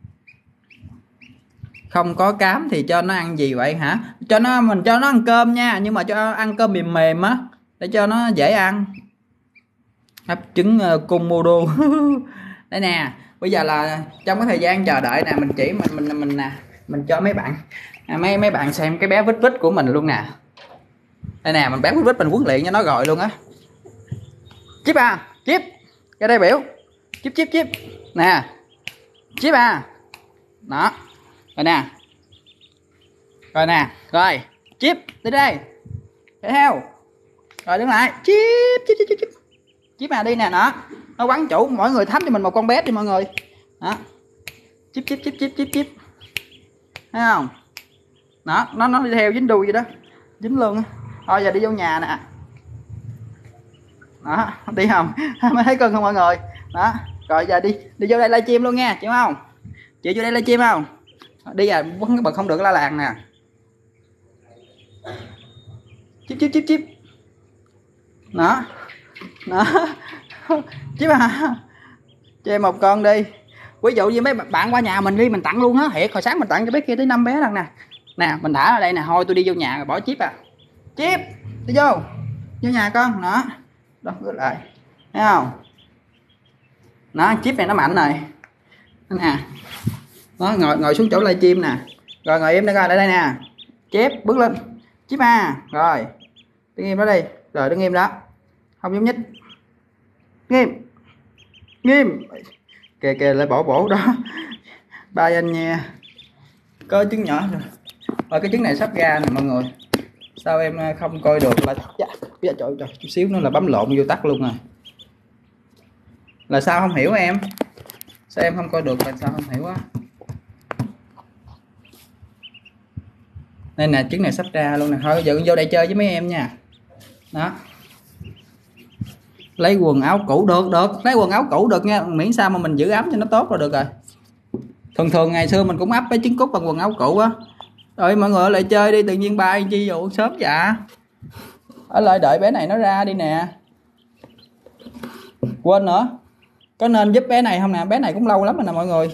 Không có cám thì cho nó ăn gì vậy hả? Mình cho nó ăn cơm nha, nhưng mà cho ăn cơm mềm mềm á để cho nó dễ ăn. Ấp trứng Komodo. Đây nè, bây giờ là trong cái thời gian chờ đợi nè, mình chỉ mình nè, mình cho mấy bạn mấy bạn xem cái bé vít vít của mình luôn nè. Đây nè, mình bé vít vít mình huấn luyện cho nó gọi luôn á. Chíp à, chíp. Ra đây biểu. Chíp. Nè. Chíp à. Đó. Rồi nè. Rồi, chíp, đi đây. Chạy theo. Rồi đứng lại. Chíp. Chíp à đi nè, đó nó quán chủ. Mọi người thấm cho mình một con bé đi mọi người. Đó chíp thấy không? Đó nó đi theo dính đuôi vậy đó, dính luôn á. Thôi giờ đi vô nhà nè. Đó đi không? Mới thấy cưng không mọi người? Đó rồi giờ đi vô đây livestream luôn nha, chịu không? Chịu vô đây livestream không? Đi à, bật không được la làng nè. Chíp. Đó chứ mà cho em một con đi. Ví dụ như mấy bạn qua nhà mình đi, mình tặng luôn á. Thiệt hồi sáng mình tặng cho bé kia tới 5 bé lần nè. Nè mình thả ở đây nè. Thôi tôi đi vô nhà rồi bỏ Chíp à. Chíp đi vô nhà con. Đó gửi lại thấy không? Đó Chíp này nó mạnh rồi nè. Đó ngồi xuống chỗ livestream nè. Rồi ngồi im đây coi, lại đây nè. Chíp bước lên. Chíp à. Rồi đứng im đó đi. Rồi đứng im đó, không nhúc nhích. Nghiêm kìa lại bổ đó. Ba anh nha. Có trứng nhỏ rồi. Và cái trứng này sắp ra nè mọi người. Sao em không coi được là bây giờ trời chút xíu nữa là bấm lộn vô tắt luôn rồi. Là sao không hiểu em? Sao em không coi được là sao không hiểu á? Đây nè, trứng này sắp ra luôn nè. Thôi giờ vô đây chơi với mấy em nha. Đó. Lấy quần áo cũ được, lấy quần áo cũ được nha, miễn sao mà mình giữ ấm cho nó tốt là được rồi. Thường ngày xưa mình cũng ấp cái trứng cút bằng quần áo cũ á. Rồi mọi người lại chơi đi, tự nhiên ba anh chi dụ sớm dạ. Ở lại đợi bé này nó ra đi nè. Quên nữa, có nên giúp bé này không nè? Bé này cũng lâu lắm rồi nè mọi người.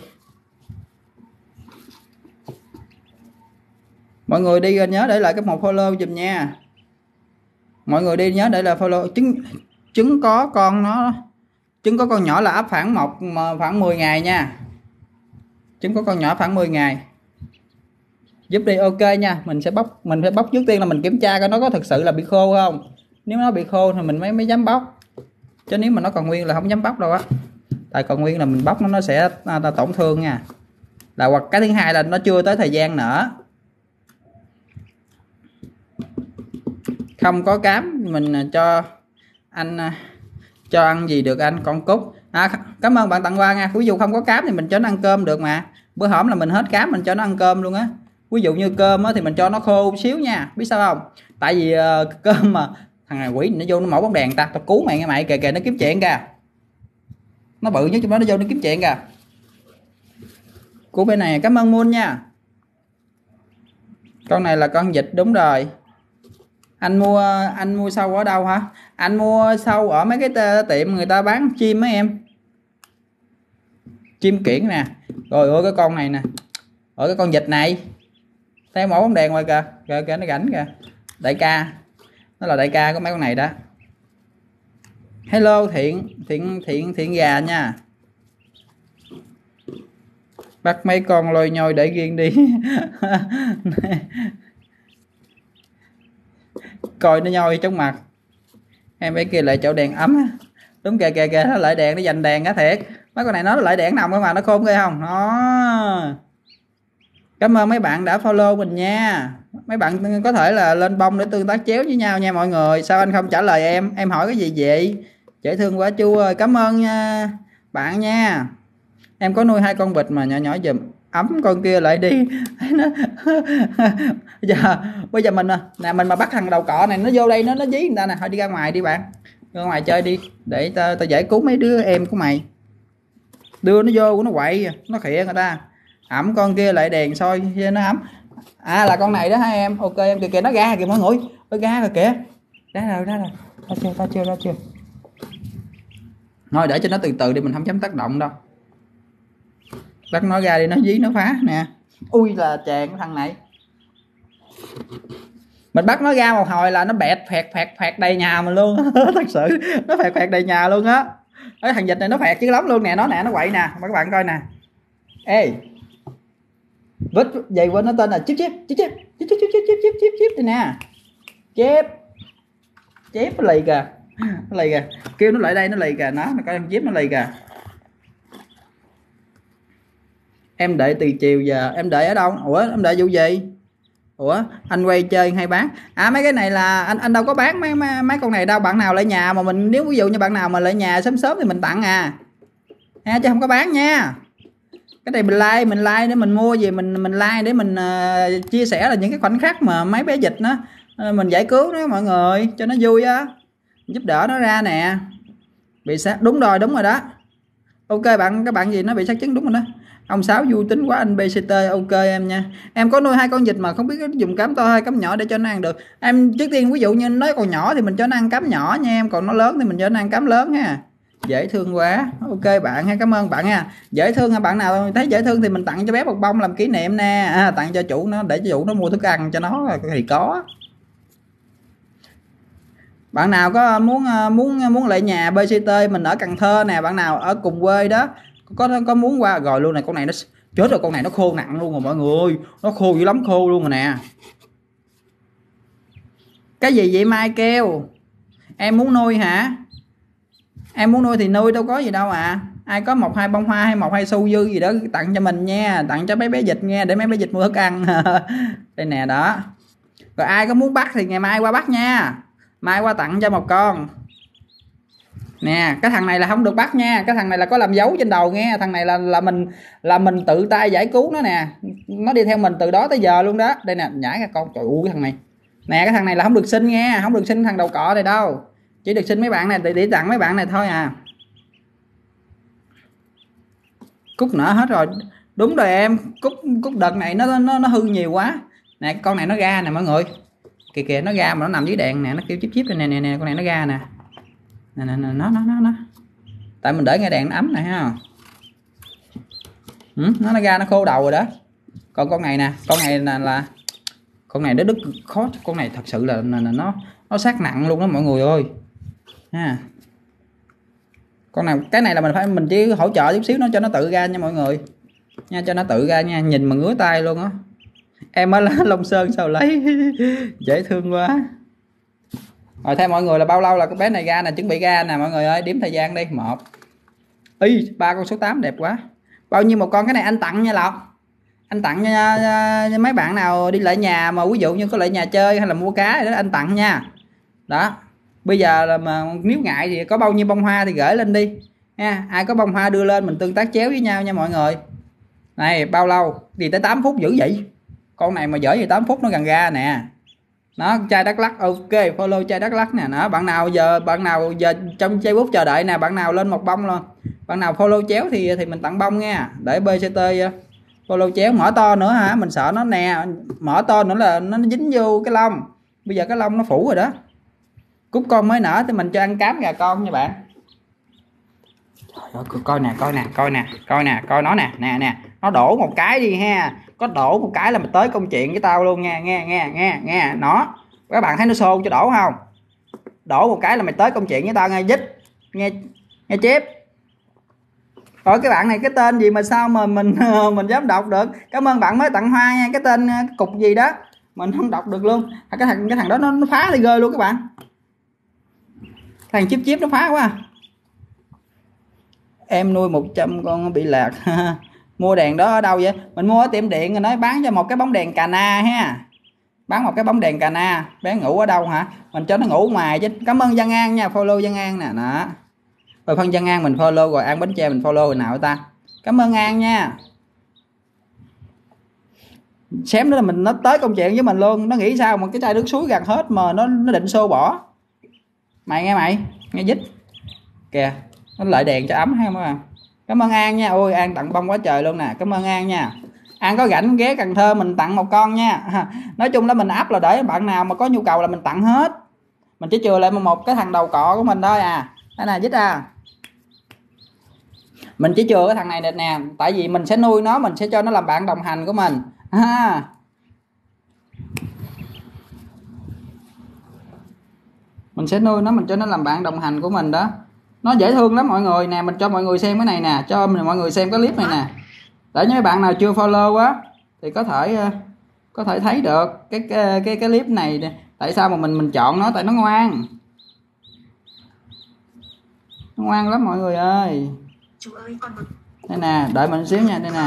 Mọi người đi nhớ để lại cái một follow giùm nha. Mọi người đi nhớ để lại follow. Trứng có con nhỏ là ấp khoảng 10 ngày nha. Trứng có con nhỏ khoảng 10 ngày. Giúp đi ok nha. Mình phải bóc trước tiên là mình kiểm tra coi nó có thực sự là bị khô không. Nếu nó bị khô thì mình mới dám bóc. Chứ nếu mà nó còn nguyên là không dám bóc đâu á. Tại còn nguyên là mình bóc nó sẽ tổn thương nha. Là hoặc cái thứ hai là nó chưa tới thời gian nở. Không có cám mình cho anh cho ăn gì được anh? Con Cúc cảm ơn bạn tặng qua nha. Ví dụ không có cám thì mình cho nó ăn cơm được mà. Bữa hổm là mình hết cám mình cho nó ăn cơm luôn á. ví dụ như cơm thì mình cho nó khô một xíu nha, biết sao không? Tại vì cơm mà thằng này quỷ nó vô nó mổ bóng đèn ta, tao cứu mày nghe mày, kìa kìa nó kiếm chuyện kìa, nó bự nhất trong đó, nó vô nó kiếm chuyện kìa. Của bên này cảm ơn Moon nha. Con này là con vịt đúng rồi. Anh mua sâu ở đâu hả? Anh mua sâu ở mấy cái tiệm người ta bán chim mấy em, chim kiển nè. Rồi ôi cái con này nè, ở cái con vịt này thấy mỏ bóng đèn ngoài kìa, kìa nó rảnh kìa, đại ca, nó là đại ca của mấy con này đó. Hello thiện gà nha. Bắt mấy con lôi nhôi để riêng đi. Coi nó nhoi trong mặt em, mấy kia lại chỗ đèn ấm. Đúng kìa kìa kìa, nó lại đèn, nó dành đèn á thiệt. Mấy con này nó lại đèn nằm mà nó khôn ghê không đó. Cảm ơn mấy bạn đã follow mình nha. Mấy bạn có thể là lên bông để tương tác chéo với nhau nha mọi người. Sao anh không trả lời em hỏi cái gì vậy? Dễ thương quá chú ơi. Cảm ơn bạn nha. Em có nuôi 2 con vịt mà nhỏ nhỏ giùm. Ấm con kia lại đi. bây giờ mình nè, mình mà bắt thằng đầu cọ này nó vô đây nó dí người ta nè. Thôi đi ra ngoài đi bạn, đi ra ngoài chơi đi, để tao giải cứu mấy đứa em của mày. Đưa nó vô nó quậy, nó khịa người ta. Ẩm con kia lại đèn soi nó ấm. À là con này đó hai em. Ok em, kìa kìa nó ra kìa mọi người, nó ra rồi kìa. Ra rồi ra chưa. Thôi để cho nó từ từ đi, mình không dám tác động đâu. Bắt nó ra đi, nó dí nó phá nè. Ui là chàng cái thằng này, mình bắt nó ra một hồi là nó bẹt phẹt đầy nhà mình luôn. Thật sự nó phẹt đầy nhà luôn á. Cái thằng vịt này nó phẹt chứ lắm luôn nè, nó quậy nè mà các bạn coi nè. Ê vít vậy quên nó tên là chip đây nè, chép nó lì kìa, kêu nó lại đây nó lì kìa, nó coi em chip nó lì kìa. Em đợi từ chiều giờ, em đợi ở đâu? Ủa em đợi vụ gì? Ủa anh quay chơi hay bán? À mấy cái này là anh đâu có bán mấy con này đâu. Bạn nào lại nhà mà mình, nếu ví dụ như bạn nào mà lại nhà sớm thì mình tặng à chứ không có bán nha. Cái này mình like để mình mua gì, mình like để mình chia sẻ là những cái khoảnh khắc mà mấy bé vịt nó mình giải cứu đó mọi người, cho nó vui á, giúp đỡ nó ra nè. Bị sát đúng rồi đó. Ok các bạn gì nó bị sát trứng đúng rồi đó. Ông Sáu vui tính quá anh BCT. Ok em nha. Em có nuôi 2 con vịt mà không biết dùng cám to hay cám nhỏ để cho nó ăn được. Em trước tiên ví dụ như nó còn nhỏ thì mình cho nó ăn cám nhỏ nha em, còn nó lớn thì mình cho nó ăn cám lớn ha. Dễ thương quá. Ok bạn ha, cảm ơn bạn nha. Dễ thương ha, bạn nào thấy dễ thương thì mình tặng cho bé một bông làm kỷ niệm nè. Tặng cho chủ nó, để cho chủ nó mua thức ăn cho nó thì có. Bạn nào có muốn lại nhà BCT mình ở Cần Thơ nè, bạn nào ở cùng quê đó có muốn qua rồi luôn này. Con này nó chết rồi, con này nó khô nặng luôn rồi mọi người, nó khô dữ lắm, khô luôn rồi nè. Cái gì vậy Mai kêu? Em muốn nuôi hả? Em muốn nuôi thì nuôi, đâu có gì đâu à. Ai có 1-2 bông hoa hay 1-2 xu dư gì đó tặng cho mình nha, tặng cho mấy bé vịt nha, để mấy bé vịt mua thức ăn. Đây nè đó. Rồi ai có muốn bắt thì ngày mai qua bắt nha, mai qua tặng cho một con nè. Cái thằng này là không được bắt nha, cái thằng này là có làm dấu trên đầu nghe. Thằng này là mình tự tay giải cứu nó nè, nó đi theo mình từ đó tới giờ luôn đó. Đây nè, nhảy ra con, trời ơi cái thằng này nè, cái thằng này là không được sinh nghe, không được sinh thằng đầu cọ này đâu, chỉ được sinh mấy bạn này để tặng mấy bạn này thôi à. Cúc nở hết rồi. Đúng rồi em, cúc đợt này nó hư nhiều quá nè. Con này nó ra nè mọi người, kìa nó ra mà nó nằm dưới đèn nè, nó kêu chip nè, con này nó ra nè nó tại mình để nghe đèn nó ấm này ha. Nó ra nó khô đầu rồi đó. Còn con này nè, con này là con này nó đứt khó, con này thật sự là nó sát nặng luôn đó mọi người ơi ha. Con này, cái này là mình chỉ hỗ trợ chút xíu nó cho nó tự ra nha mọi người nha, cho nó tự ra nha, nhìn mà ngứa tay luôn á. Em ở Long Sơn sao lấy. Dễ thương quá. Rồi theo mọi người là bao lâu là con bé này ra nè, chuẩn bị ra nè mọi người ơi, đếm thời gian đi. 1 3 con số 8 đẹp quá. Bao nhiêu một con? Cái này anh tặng nha Lộc, anh tặng cho mấy bạn nào đi lại nhà mà ví dụ như có lại nhà chơi hay là mua cá đó, anh tặng nha. Đó bây giờ là mà nếu ngại thì có bao nhiêu bông hoa thì gửi lên đi nha, ai có bông hoa đưa lên mình tương tác chéo với nhau nha mọi người. Này bao lâu thì tới 8 phút dữ vậy, Con này mà dở gì 8 phút nó gần ra nè. Nó chai Đắk Lắk, ok, follow chai Đắk Lắk nè. Đó, bạn nào giờ trong Facebook chờ đợi nè, bạn nào lên một bông luôn, bạn nào follow chéo thì mình tặng bông nha. Để BCT follow chéo. Mở to nữa hả, mình sợ nó nè, mở to nữa là nó dính vô cái lông. Bây giờ cái lông nó phủ rồi đó. Cút con mới nở thì mình cho ăn cám gà con nha bạn. Trời ơi, coi nè, coi nó nè, nè, nó đổ một cái đi ha, có đổ một cái là mình tới công chuyện với tao luôn nha, nghe nó. Các bạn thấy nó xôn cho đổ không? Đổ một cái là mày tới công chuyện với tao nghe, dích, nghe chép. Rồi cái bạn này cái tên gì mà sao mà mình dám đọc được? Cảm ơn bạn mới tặng hoa nha, cái tên cục gì đó mình không đọc được luôn. Cái thằng đó nó phá đi ghê luôn các bạn. Thằng chip nó phá quá. Em nuôi 100 con bị lạc. Mua đèn đó ở đâu vậy? Mình mua ở tiệm điện rồi nói bán cho một cái bóng đèn cà na ha. Bán một cái bóng đèn cà na. Bé ngủ ở đâu hả? Mình cho nó ngủ ngoài chứ. Cảm ơn Văn An nha, follow Văn An nè. Đó. Rồi Phân Văn An mình follow rồi, An Bánh Tre mình follow rồi nào ta? Cảm ơn An nha. Xém nữa là nó tới công chuyện với mình luôn. Nó nghĩ sao mà cái chai nước suối gần hết mà nó định xô bỏ. Mày nghe dích kìa, nó lại đèn cho ấm ha các bạn. Cảm ơn An nha. Ôi An tặng bông quá trời luôn nè, cảm ơn An nha. An có rảnh ghé Cần Thơ mình tặng một con nha. Nói chung là mình áp là để bạn nào mà có nhu cầu là mình tặng hết. Mình chỉ chừa lại một cái thằng đầu cọ của mình thôi à. Đây nè, dích à. Mình chỉ chừa cái thằng này nè, tại vì mình sẽ nuôi nó, mình sẽ cho nó làm bạn đồng hành của mình. Mình sẽ nuôi nó, mình cho nó làm bạn đồng hành của mình đó. Nó dễ thương lắm mọi người nè. Mình cho mọi người xem cái này nè, cho mọi người xem cái clip này nè, để những bạn nào chưa follow á thì có thể thấy được cái clip này. Tại sao mà mình chọn nó? Tại nó ngoan. Nó ngoan lắm mọi người ơi. Đây nè, đợi mình xíu nha. Đây nè,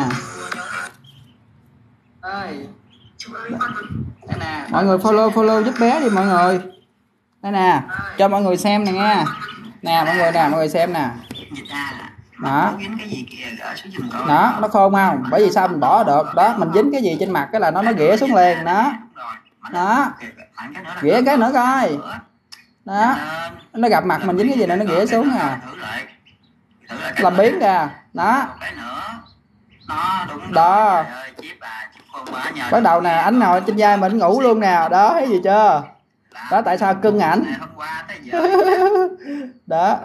đây nè, mọi người follow giúp bé đi mọi người. Đây nè, cho mọi người xem nè nghe. Nè mọi người nè, mọi người xem nè. Đó. Đó, nó khôn không? Bởi vì sao mình bỏ được? Đó, mình dính cái gì trên mặt cái là nó ghĩa xuống liền đó. Đó. Ghĩa cái nữa coi. Đó. Nó gặp mặt mình dính cái gì nữa nó ghĩa xuống à. Làm biến kìa. Đó. Đó. Bắt đầu nè, ảnh ngồi trên vai mình ngủ luôn nè. Đó, thấy gì chưa? Đó, tại sao cưng ảnh. Đó.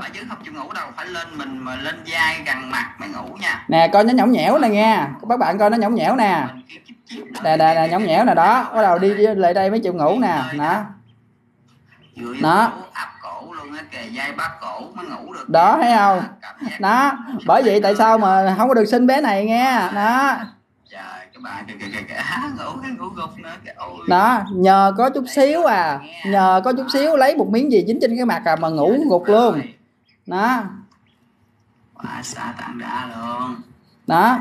Nè, coi nó nhõng nhẽo nè nghe. Các bạn coi nó nhõng nhẽo nè. Nè, nhõng nhẽo nè đó. Bắt đầu đi lại đây mới chịu ngủ nè. Đó. Đó. Đó, thấy không? Đó, bởi vậy tại sao mà không có được sinh bé này nghe. Đó. Đó, nhờ có chút xíu à, nhờ có chút xíu lấy một miếng gì dính trên cái mặt mà ngủ gục luôn. Đó. Đó.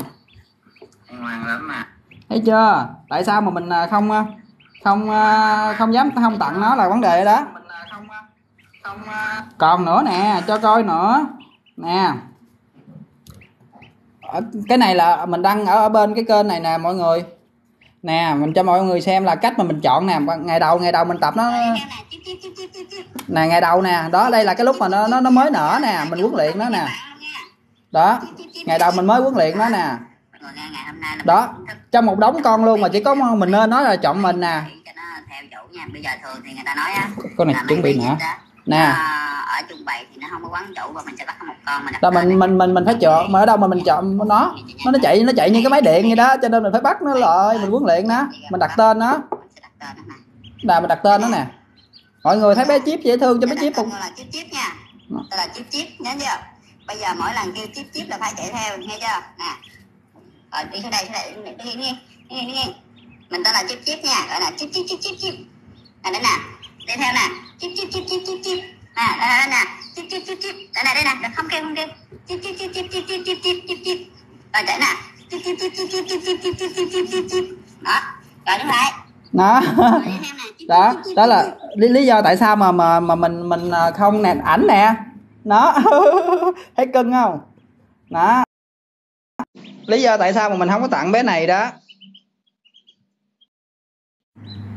Thấy chưa? Tại sao mà mình không dám không tặng nó là vấn đề đó. Còn nữa nè, cho coi nữa. Nè. Cái này là mình đăng ở bên cái kênh này nè mọi người. Nè, mình cho mọi người xem là cách mà mình chọn nè. Ngày đầu mình tập nó nè, ngày đầu nè. Đó, đây là cái lúc mà nó mới nở nè, mình huấn luyện nó nè. Đó, ngày đầu mình mới huấn luyện nó nè. Đó, trong một đống con luôn mà chỉ có mình nên nói là chọn mình nè. Con này chuẩn bị nữa nè. Ở trung bày thì nó không có quán chủ và mình sẽ bắt một con mà đó mình phải chọn, mà ở đâu mà mình chọn nó chạy như cái máy điện vậy đó, cho nên mình phải bắt nó lại, mình huấn luyện nó, mình đặt tên nó. Là mình đặt tên nó nè. Mọi người thấy bé chip dễ thương cho bé chip không? Là chip nha. Đây là chip nhớ chưa? Bây giờ mỗi lần kêu chip là phải chạy theo, nghe chưa? Nè. Rồi đi xuống đây đi. Mình tên là chip nha, gọi là chip. Nè đây nè. Đi theo nè. Chip. Nè, đây nè. Chip. Đây nè, không kêu. Chip. Rồi chạy nè. Chip. Đó. Rồi đứng lại. Đó. Đó là lý do tại sao mà mình không nè, ảnh nè. Nó. Thấy cưng không? Đó. Lý do tại sao mà mình không có tặng bé này đó.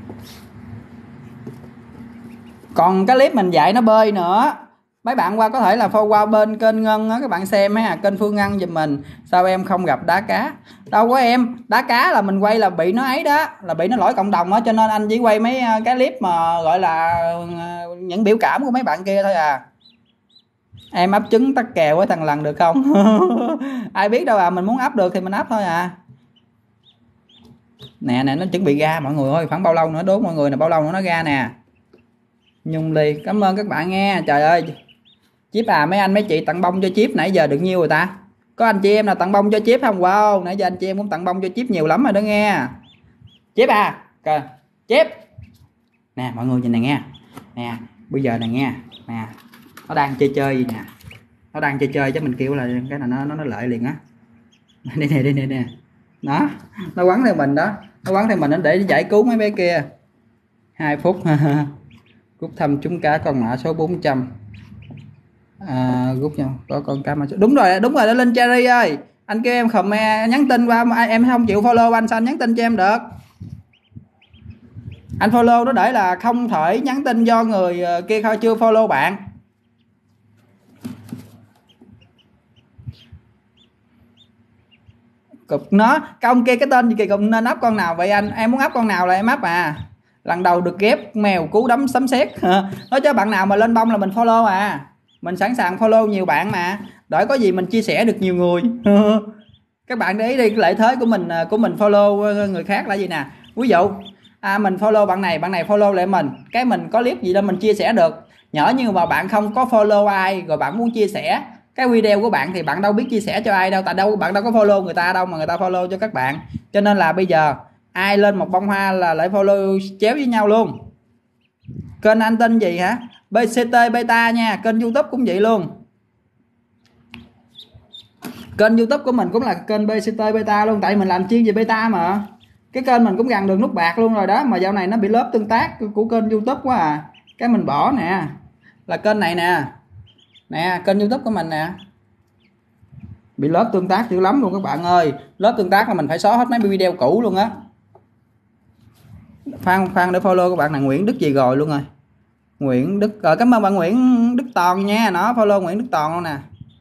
Còn cái clip mình dạy nó bơi nữa, mấy bạn qua có thể là qua bên kênh Ngân á, các bạn xem ha, kênh Phương Ngân giùm mình. Sao em không gặp đá cá? Đâu có em, đá cá là mình quay là bị nó ấy đó, là bị nó lỗi cộng đồng á, cho nên anh chỉ quay mấy cái clip mà gọi là những biểu cảm của mấy bạn kia thôi à. Em ấp trứng tắc kèo với thằng Lần được không? Ai biết đâu à, mình muốn ấp được thì mình ấp thôi à. Nè nó chuẩn bị ra mọi người ơi, khoảng bao lâu nữa đố mọi người là bao lâu nữa nó ra nè. Nhung Ly, cảm ơn các bạn nghe. Trời ơi, Chip à, mấy anh mấy chị tặng bông cho Chip nãy giờ được nhiêu rồi ta? Có anh chị em nào tặng bông cho Chip không? Wow, nãy giờ anh chị em cũng tặng bông cho Chip nhiều lắm rồi đó nghe. Chip à, kìa, Chip. Nè mọi người nhìn này nghe. Nè, bây giờ này nghe. Nè, nó đang chơi gì nè. Nó đang chơi chứ mình kêu là cái là nó lợi liền á. Đây nè. Đó, nó quấn theo mình đó. Nó quấn theo mình để giải cứu mấy bé kia. 2 phút. Rút thăm trúng cá con mã số 400. Rút nhau có con cá mã số. Đúng rồi đó Linh Cherry ơi. Anh kêu em comment nhắn tin qua, em không chịu follow anh, sao anh nhắn tin cho em được? Anh follow đó để là không thể nhắn tin do người kia chưa follow bạn. Cục nó, cái ông kia cái tên gì kỳ cục, nên ấp con nào vậy anh? Em muốn ấp con nào là em ấp à. Lần đầu được ghép mèo cú đấm sấm sét. Nói cho bạn nào mà lên bông là mình follow à. Mình sẵn sàng follow nhiều bạn mà, để có gì mình chia sẻ được nhiều người. Các bạn để ý đi, cái lợi thế của mình follow người khác là gì nè. Ví dụ mình follow bạn này follow lại mình, cái mình có clip gì đó mình chia sẻ được. Nhỡ như mà bạn không có follow ai rồi bạn muốn chia sẻ cái video của bạn thì bạn đâu biết chia sẻ cho ai đâu, tại bạn đâu có follow người ta đâu mà người ta follow cho các bạn. Cho nên là bây giờ ai lên một bông hoa là lại follow chéo với nhau luôn. Kênh anh tên gì hả? BCT Beta nha. Kênh YouTube cũng vậy luôn. Kênh YouTube của mình cũng là kênh BCT Beta luôn, tại mình làm chuyên về beta mà. Cái kênh mình cũng gần được nút bạc luôn rồi đó, mà dạo này nó bị lớp tương tác của kênh YouTube quá à, cái mình bỏ nè. Là kênh này nè. Nè, kênh YouTube của mình nè. Bị lớp tương tác dữ lắm luôn các bạn ơi. Lớp tương tác là mình phải xóa hết mấy video cũ luôn á. Khoan để follow các bạn là Nguyễn Đức gì rồi luôn rồi. Nguyễn Đức, cảm ơn bạn Nguyễn Đức Toàn nha. Nó follow Nguyễn Đức Toàn luôn nè.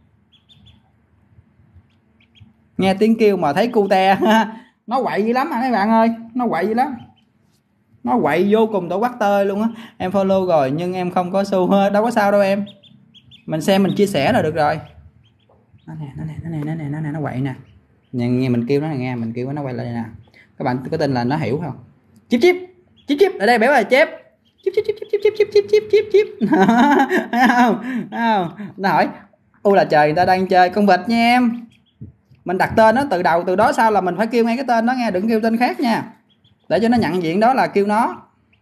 Nghe tiếng kêu mà thấy cute. Nó quậy dữ lắm mấy bạn ơi. Nó quậy dữ lắm. Nó quậy vô cùng tổ bắt tơi luôn á. Em follow rồi nhưng em không có xu. Đâu có sao đâu em. Mình xem mình chia sẻ là được rồi. Nó nè, nó quậy nè. Nghe mình kêu nó nghe, mình kêu nó quay lại nè. Các bạn có tin là nó hiểu không? Chip ở đây béo là chép. Chip. Không. Nó hỏi là trời, người ta đang chơi con vịt nha em. Mình đặt tên nó từ đầu, từ đó sau là mình phải kêu ngay cái tên đó nghe, đừng kêu tên khác nha, để cho nó nhận diện đó là kêu nó.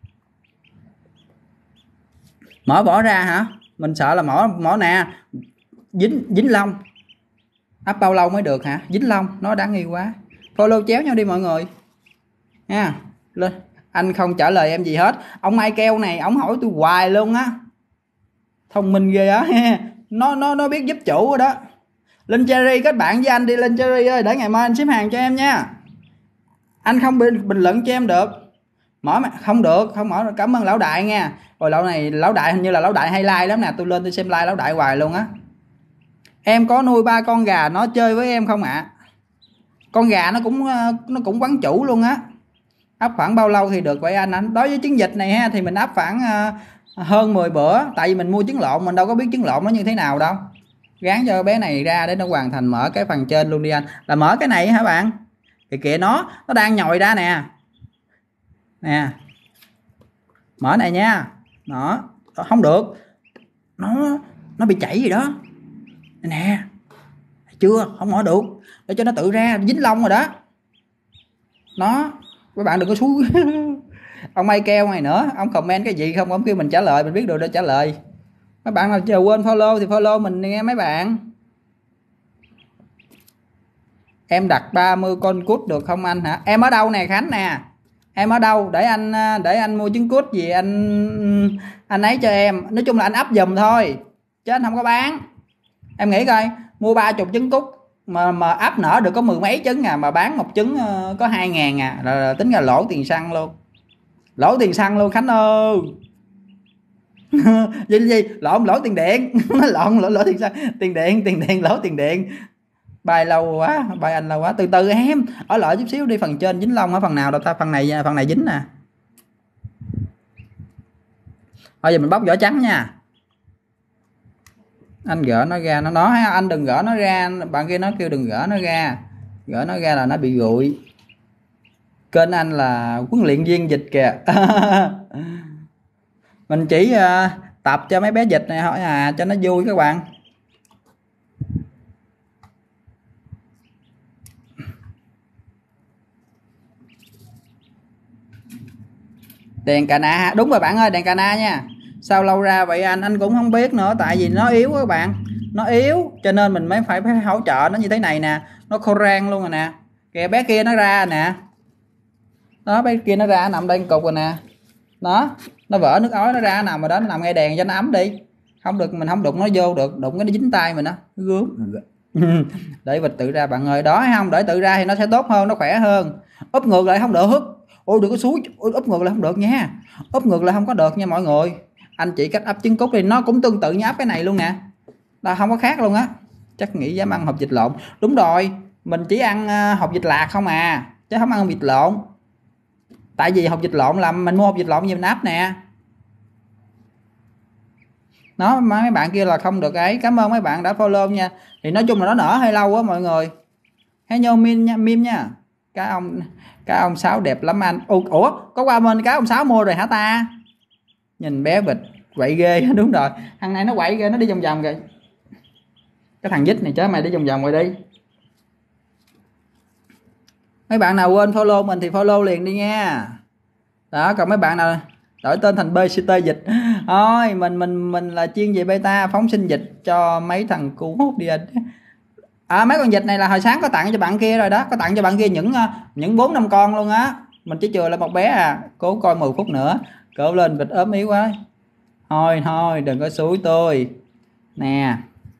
Mỏ bỏ ra hả? Mình sợ là mỏ nè dính lông. Ấp bao lâu mới được hả? Dính lông, nó đáng nghi quá. Follow chéo nhau đi mọi người nha. Lên. Anh không trả lời em gì hết. Ông Michael này ổng hỏi tôi hoài luôn á. Thông minh ghê á. Nó biết giúp chủ rồi đó. Linh Cherry kết bạn với anh đi Linh Cherry ơi, để ngày mai anh xếp hàng cho em nha. Anh không bình luận cho em được. Mở mà không được, không mở. Cảm ơn lão đại nha. Rồi lão đại hình như là lão đại hay like lắm nè, tôi lên tôi xem like lão đại hoài luôn á. Em có nuôi 3 con gà, nó chơi với em không ạ? Con gà nó cũng quán chủ luôn á. Ấp khoảng bao lâu thì được vậy anh? Đối với trứng vịt này ha thì mình ấp khoảng hơn 10 bữa, tại vì mình mua trứng lộn, mình đâu có biết trứng lộn nó như thế nào đâu. Gán cho bé này ra để nó hoàn thành mở cái phần trên luôn đi anh. Là mở cái này hả bạn? Thì kìa nó đang nhồi ra nè. Nè. Mở này nha. Đó, không được. Nó bị chảy gì đó. Nè. Chưa, không mở được. Để cho nó tự ra, dính lông rồi đó. Nó, các bạn đừng có xúi. Ông Michael này nữa, ông comment cái gì không, ông kêu mình trả lời, mình biết được để trả lời. Mấy bạn nào chờ quên follow thì follow mình nghe mấy bạn. Em đặt 30 con cút được không anh hả? Em ở đâu nè Khánh nè? Em ở đâu để anh mua trứng cút gì anh ấy cho em. Nói chung là anh ấp giùm thôi chứ anh không có bán. Em nghĩ coi, mua 30 trứng cút mà ấp nở được có 10 mấy trứng à, mà bán một trứng có 2.000 à, là tính ra lỗ tiền xăng luôn. lỗ tiền xăng luôn Khánh ơi. gì lỗ tiền điện. lỗ tiền xăng, tiền điện lỗ tiền điện. Bài lâu quá, bài anh lâu quá. Từ từ em, ở lại chút xíu đi. Phần trên dính lông ở phần nào đâu ta? Phần này dính nè. Bây giờ mình bóc vỏ trắng nha. Anh gỡ nó ra, nó nói anh đừng gỡ nó ra, bạn kia nó kêu đừng gỡ nó ra. Gỡ nó ra là nó bị rụi. Kênh anh là huấn luyện viên dịch kìa. Mình chỉ tập cho mấy bé dịch này hỏi cho nó vui các bạn. Đèn cà na, đúng rồi bạn ơi, đèn cà na nha. Sao lâu ra vậy anh cũng không biết nữa, tại vì nó yếu các bạn, nó yếu cho nên mình mới phải hỗ trợ nó như thế này nè. Nó khô rang luôn rồi nè, kìa bé kia nó ra nè, đó bé kia nó ra nằm đây cục rồi nè, đó nó vỡ nước ối nó ra nằm rồi đó, nó nằm ngay đèn cho nó ấm đi. Không được, mình không đụng nó vô được, đụng cái nó dính tay mình đó, gớm. Để vịt tự ra bạn ơi, đó hay không, để tự ra thì nó sẽ tốt hơn, nó khỏe hơn. Úp ngược lại không được hút. Ôi đừng có suối, úp ngược lại không được nha, úp ngược lại không có được nha mọi người. Anh chỉ cách ấp trứng cút thì nó cũng tương tự như ấp cái này luôn nè, là không có khác luôn á. Chắc nghĩ dám ăn hộp vịt lộn. Đúng rồi, mình chỉ ăn hộp vịt lạc không à, chứ không ăn vịt lộn. Tại vì hộp vịt lộn là mình mua hộp vịt lộn như mình áp nè. Nó mấy bạn kia là không được ấy. Cảm ơn mấy bạn đã follow nha. Thì nói chung là nó nở hơi lâu á mọi người. Hãy nhô mim nha. Cá ông Sáu đẹp lắm anh. Ủa có qua bên cá ông Sáu mua rồi hả ta? Nhìn bé vịt quậy ghê. Đúng rồi, thằng này nó quậy ghê, nó đi vòng vòng kìa. Cái thằng vít này chớ mày đi vòng vòng rồi đi. Mấy bạn nào quên follow mình thì follow liền đi nha. Đó, còn mấy bạn nào đổi tên thành BCT dịch thôi, mình là chuyên về beta phóng sinh dịch cho mấy thằng cu hút đi. Mấy con vịt này là hồi sáng có tặng cho bạn kia rồi đó, có tặng cho bạn kia những 4-5 con luôn á. Mình chỉ chừa lại một bé à, cố coi 10 phút nữa cỡ lên, vịt ốm yếu quá. Thôi đừng có xúi tôi nè.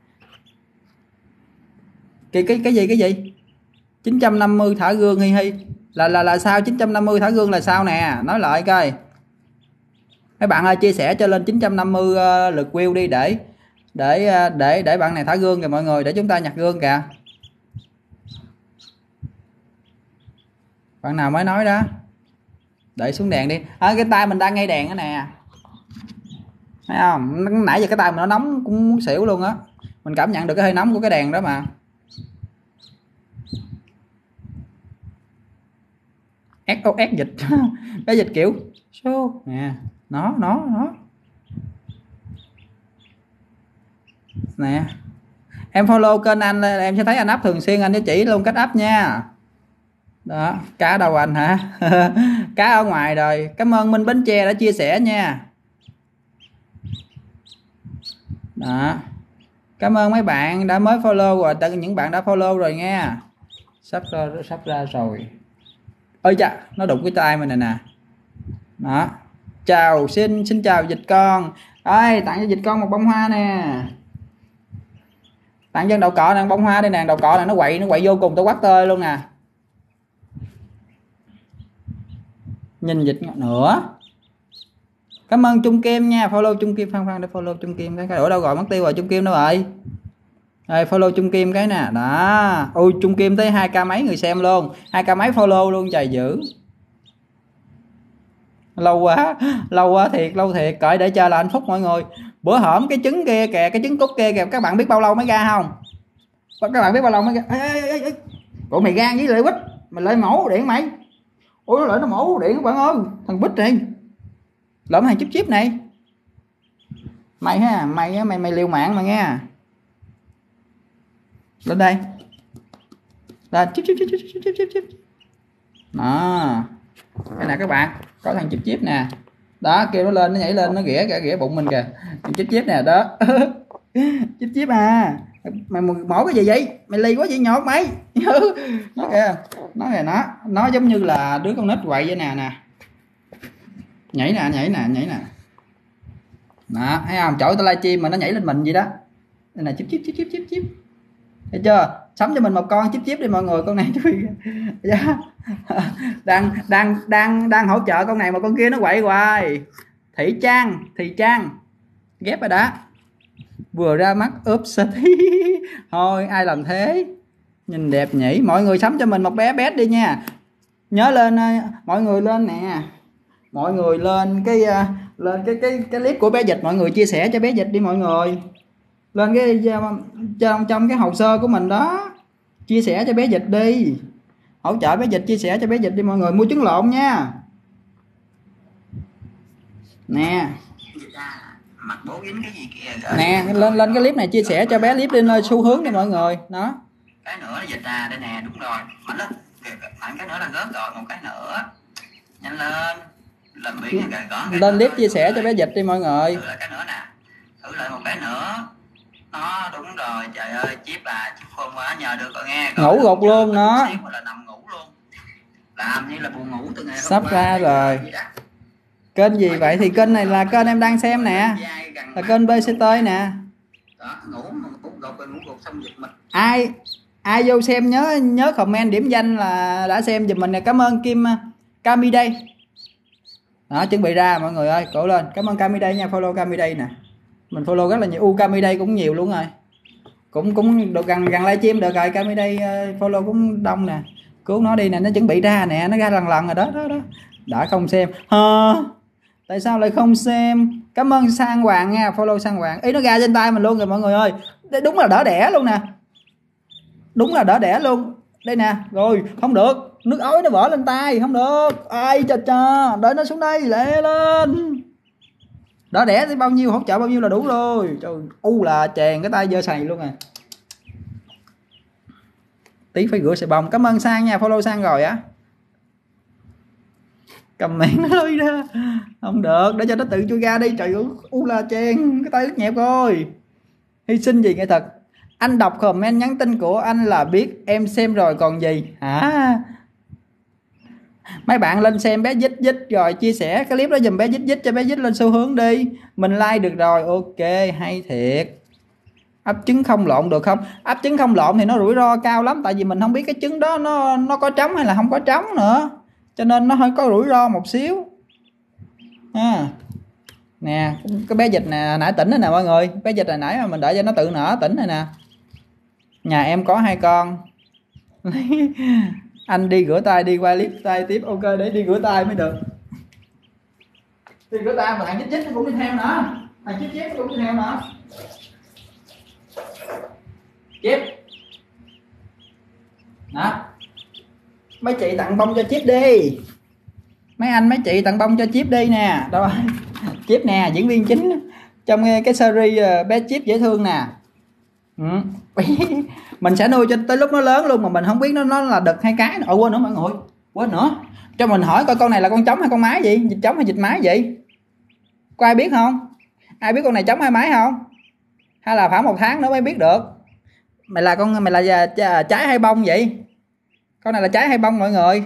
Cái gì 950 thả gương hi là sao? 950 thả gương là sao nè, nói lại coi mấy bạn ơi. Chia sẻ cho lên 950 lượt view đi để bạn này thả gương kìa mọi người, để chúng ta nhặt gương kìa. Bạn nào mới nói đó, đợi xuống đèn đi. Cái tay mình đang ngay đèn đó nè, thấy không? Nãy giờ cái tay mình nó nóng cũng muốn xỉu luôn á. Mình cảm nhận được cái hơi nóng của cái đèn đó mà. SOS dịch. Cái dịch kiểu số nè, nó nè. Em follow kênh anh em sẽ thấy anh up thường xuyên, anh sẽ chỉ luôn cách up nha. Đó, cá đâu anh hả? Cá ở ngoài rồi. Cảm ơn Minh Bến Tre đã chia sẻ nha. Đó, cảm ơn mấy bạn đã mới follow rồi, tất những bạn đã follow rồi nha. Sắp ra rồi. Ôi chà, nó đụng cái tay mình này nè. Đó, chào, xin chào dịch con. Ơi, tặng cho dịch con một bông hoa nè. Tặng dân đậu cọ nè, bông hoa đây nè. Đậu cọ này nó quậy vô cùng, tôi quắt tơi luôn nè. Nhìn dịch nữa. Cảm ơn Trung Kim nha, follow Trung Kim. Khoan để follow Trung Kim cái ở đâu rồi, mất tiêu rồi. Trung Kim đâu rồi? Đây, follow Trung Kim cái nè. Đó. Ôi Trung Kim tới 2k mấy người xem luôn, 2k mấy follow luôn, trời dữ. Lâu quá thiệt, lâu thiệt. Cởi để chờ là hạnh phúc mọi người. Bữa hổm cái trứng kia kìa, cái trứng cút kia kìa, các bạn biết bao lâu mới ra không? Các bạn biết bao lâu mới ra? Ê. Ủa mày gan với Lê Quýt, mày lấy mẫu điện mày. Ủa nó lại nó mẫu điện các bạn ơi, thằng Bích này lỡ thằng chip này. Mày ha, mày liều mạng mà nghe. Lên đây là chip. Đó, cái này các bạn có thằng chip nè. Đó, kêu nó lên, nó nhảy lên, nó ghẻ bụng mình kìa. Chip nè đó. chip à. Mày mổ cái gì vậy? Mày ly quá vậy nhột mày. Nó kìa, nó giống như là đứa con nít quậy vậy nè. Nhảy nè. Đó, thấy không? Chỗ tao livestream mà nó nhảy lên mình vậy đó. Đây là chip. Thấy chưa? sắm cho mình một con chip chip đi mọi người. Con này đang hỗ trợ con này mà con kia nó quậy hoài. Thị Trang ghép rồi đó, vừa ra mắt ướp thôi ai làm thế, nhìn đẹp nhỉ. Mọi người sắm cho mình một bé bé đi nha. Nhớ lên mọi người lên nè, mọi người lên cái clip của bé Dịch, mọi người chia sẻ cho bé Dịch đi mọi người. Lên cái trong cái hồ sơ của mình đó, chia sẻ cho bé Dịch đi, hỗ trợ bé Dịch, chia sẻ cho bé Dịch đi mọi người. Mua trứng lộn nha. Nè mặt bố dính cái gì kìa. Nè lên cái clip này chia sẻ cho bé clip lên xu hướng đi mọi người. Đó. Cái nữa là Dịch ra đây nè, đúng rồi. Mạnh lên. Mạnh cái nữa là gớt rồi, một cái nữa. Nhanh lên. Làm biến lên clip chia sẻ cho bé Dịch đi mọi người. Thử lại cái nữa nè. Thử lại một cái nữa. Nó đúng rồi, trời ơi, chip khôn quá, nhờ được rồi nghe. Ngủ gục luôn nó. Là nằm ngủ luôn. Làm như là buồn ngủ từ ngày hôm sắp ra rồi. Kênh gì vậy? Thì kênh này là kênh em đang xem nè, là kênh BCT nè. Đó, ngủ gục xong giật mình. Ai vô xem nhớ comment điểm danh là đã xem giùm mình nè. Cảm ơn Kim Cami đây. Đó, chuẩn bị ra mọi người ơi, cổ lên. Cảm ơn Cami đây nha, follow Cami đây nè. Mình follow rất là nhiều. Cami đây cũng nhiều luôn rồi. Cũng được gần livestream được rồi. Cami đây follow cũng đông nè. Cứu nó đi nè, nó chuẩn bị ra nè, nó ra lần rồi đó. Đã không xem. Tại sao lại không xem? Cảm ơn Sang Hoàng nha, follow Sang Hoàng. Ý nó ra trên tay mình luôn rồi mọi người ơi. Đúng là đỡ đẻ luôn nè. Đúng là đỡ đẻ luôn. Đây nè, rồi, không được. Nước ối nó vỡ lên tay, không được. Ai cha, đợi nó xuống đây, lẹ lên. Đỡ đẻ thì bao nhiêu, hỗ trợ bao nhiêu là đủ rồi. Trời, là chèn cái tay dơ xày luôn à. Tí phải rửa xà bông. Cảm ơn Sang nha, follow Sang rồi á. Comment nó lôi ra. Không được, để cho nó tự chui ra đi. Trời ơi, là chèn cái tay ướt nhẹp rồi. Hy sinh gì nghệ thuật. Anh đọc comment nhắn tin của anh là biết em xem rồi còn gì hả? Mấy bạn lên xem bé Dích rồi chia sẻ cái clip đó dùm bé Dích cho bé Dích lên xu hướng đi. Mình like được rồi. Ok, hay thiệt. Ấp trứng không lộn được không? Ấp trứng không lộn thì nó rủi ro cao lắm, tại vì mình không biết cái trứng đó nó có trống hay là không có trống nữa, cho nên nó hơi có rủi ro một xíu nè. Cái bé Dịch nè, nãy tỉnh rồi nè mọi người. Bé Dịch này nãy mà mình đợi cho nó tự nở tỉnh rồi nè. Nhà em có 2 con. Anh đi rửa tay, đi qua clip tay tiếp. Ok, để đi rửa tay mới được. Đi rửa tay mà thằng Chích nó cũng đi theo nữa. Thằng Chích nó cũng đi theo nữa. Chip đó, mấy chị tặng bông cho Chip đi. Mấy anh mấy chị tặng bông cho Chip đi nè. Đâu Chip nè, diễn viên chính trong cái series bé Chip dễ thương nè. Mình sẽ nuôi cho tới lúc nó lớn luôn mà mình không biết nó là đực hay cái. Quên nữa mọi người, quên nữa. Cho mình hỏi coi con này là con trống hay con mái vậy? Vịt trống hay vịt mái vậy? Có ai biết không? Ai biết con này trống hay mái không? Hay là phải 1 tháng nữa mới biết được? Mày là trái hay bông vậy? Con này là trái hay bông mọi người?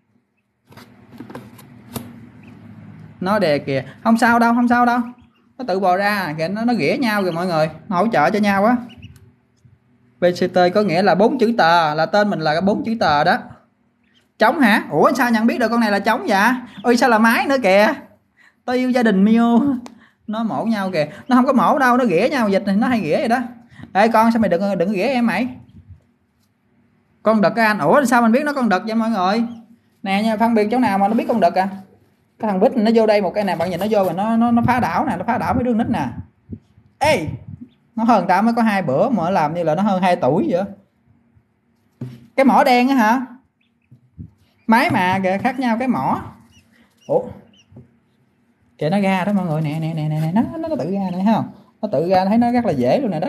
Nó đè kìa. Không sao đâu. Nó tự bò ra kìa, nó ghĩa nhau kìa mọi người. Nó hỗ trợ cho nhau á. VCT có nghĩa là 4 chữ tờ, là tên mình là 4 chữ tờ đó. Trống hả? Ủa sao nhận biết được con này là trống vậy? Ôi sao là mái nữa kìa. Tôi yêu gia đình Miu. Nó mổ nhau kìa. Nó không có mổ đâu, nó ghĩa nhau. Dịch này nó hay ghĩa vậy đó. Ê con, sao mày đừng ghĩa em mày. Con đực á anh. Ủa sao mình biết nó con đực vậy mọi người? Nè nha, phân biệt chỗ nào mà nó biết con đực à? Cái thằng Bích nó vô đây một cái nè, bạn nhìn nó vô rồi nó phá đảo nè, nó phá đảo mấy đứa nít nè. Ê, nó hơn tao mới có 2 bữa mà làm như là nó hơn 2 tuổi vậy. Cái mỏ đen á hả? Máy mà kìa, khác nhau cái mỏ. Ủa kìa, nó ra đó mọi người. Nè nó tự ra này thấy không? Nó tự ra, thấy nó rất là dễ luôn nè. Đó.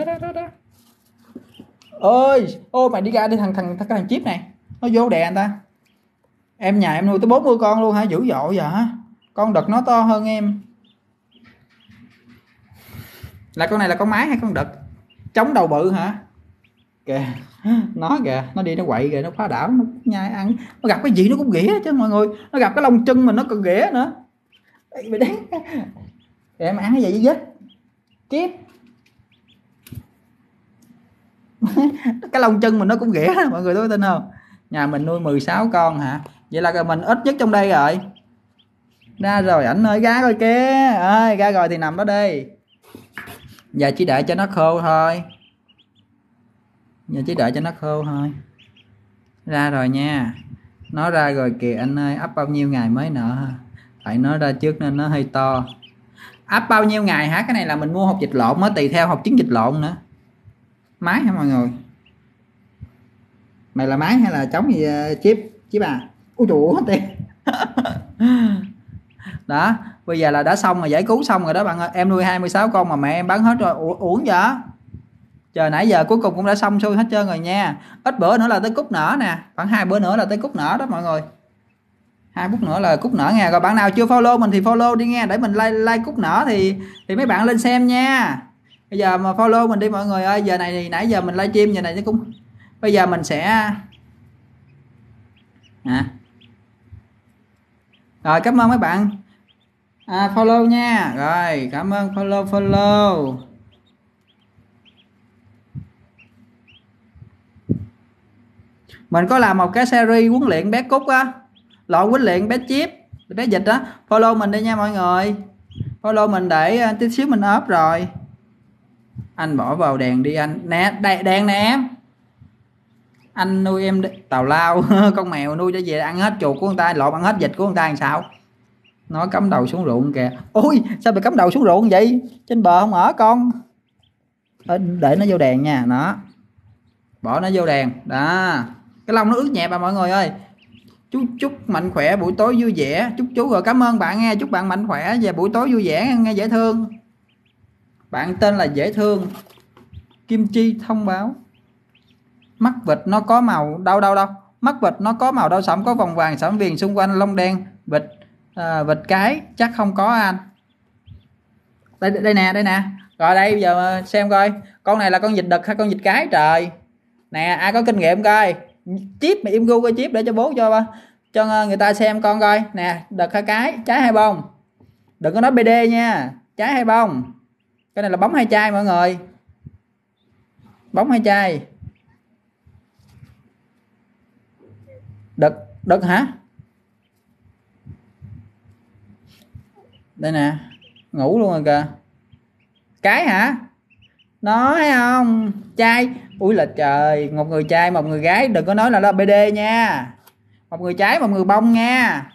Ôi mày đi ra đi thằng Chip này. Nó vô đè người ta. Em nhà em nuôi tới 40 con luôn hả? Dữ dội vậy hả? Con đực nó to hơn em. Là con này là con mái hay con đực? Trống đầu bự hả? Kìa, nó kìa, nó đi nó quậy kìa, nó phá đảo, nó nhai ăn. Nó gặp cái gì nó cũng ghĩa chứ mọi người. Nó gặp cái lông chân mình nó còn ghĩa nữa. Mày đáng. Em ăn cái gì với Chip? Cái lông chân mình nó cũng ghẻ mọi người có tin không? Nhà mình nuôi 16 con hả? Vậy là mình ít nhất trong đây rồi. Ra rồi ảnh ơi, ra rồi kìa. Ơi, ra rồi thì nằm đó đi. Giờ chỉ đợi cho nó khô thôi. Giờ chỉ đợi cho nó khô thôi. Ra rồi nha. Nó ra rồi kìa anh ơi, ấp bao nhiêu ngày mới nở? Tại nó ra trước nên nó hơi to. Ấp bao nhiêu ngày hả? Cái này là mình mua hột vịt lộn, mới tùy theo hột trứng vịt lộn nữa. Máy hả mọi người? Mày là máy hay là trống gì chip à? Ui trời ơi. Đó, bây giờ là đã xong rồi, giải cứu xong rồi đó bạn ơi. Em nuôi 26 con mà mẹ em bán hết rồi. Uổng vậy? Chờ nãy giờ cuối cùng cũng đã xong xuôi hết trơn rồi nha. Ít bữa nữa là tới cúc nở nè, khoảng 2 bữa nữa là tới cúc nở đó mọi người. 2 phút nữa là cúc nở nha. Rồi bạn nào chưa follow mình thì follow đi nha, để mình like cúc nở thì mấy bạn lên xem nha. Bây giờ mà follow mình đi mọi người ơi. Giờ này thì nãy giờ mình livestream, giờ này nó cũng bây giờ mình sẽ rồi cảm ơn mấy bạn follow nha. Rồi cảm ơn follow. Mình có làm một cái series huấn luyện bé Cúc á, huấn luyện bé Chip, bé Vịt á. Follow mình đi nha mọi người. Follow mình để tí xíu mình up rồi. Anh bỏ vào đèn đi anh. Nè, đèn nè em. Anh nuôi em tào lao. Con mèo nuôi cho về ăn hết chuột của người ta, lộn ăn hết vịt của người ta làm sao? Nó cắm đầu xuống ruộng kìa. Ôi sao mày cắm đầu xuống ruộng vậy? Trên bờ không ở con. Để nó vô đèn nha. Nó bỏ nó vô đèn đó. Cái lông nó ướt nhẹp à mọi người ơi. Chúc mạnh khỏe, buổi tối vui vẻ. Chúc chú rồi, cảm ơn bạn nghe. Chúc bạn mạnh khỏe và buổi tối vui vẻ nghe, dễ thương. Bạn tên là dễ thương. Kim Chi thông báo mắt vịt nó có màu đâu. Mắt vịt nó có màu đau sẫm, có vòng vàng sẫm viền xung quanh lông đen. Vịt cái chắc không có anh. Đây nè. Rồi đây giờ xem coi con này là con vịt đực hay con vịt cái trời. Nè, ai có kinh nghiệm coi. Chip mày im gu coi chip để cho bố cho người ta xem con coi. Nè, đực hay cái, trái hay bông. Đừng có nói BD nha, trái hay bông. Cái này là bóng hay chai mọi người. Bóng hay chai? Đực hả? Đây nè, ngủ luôn rồi kìa. Cái hả? Nó thấy không? Trai. Ui là trời, một người trai một người gái, đừng có nói là BD nha. Một người trái một người bông nha.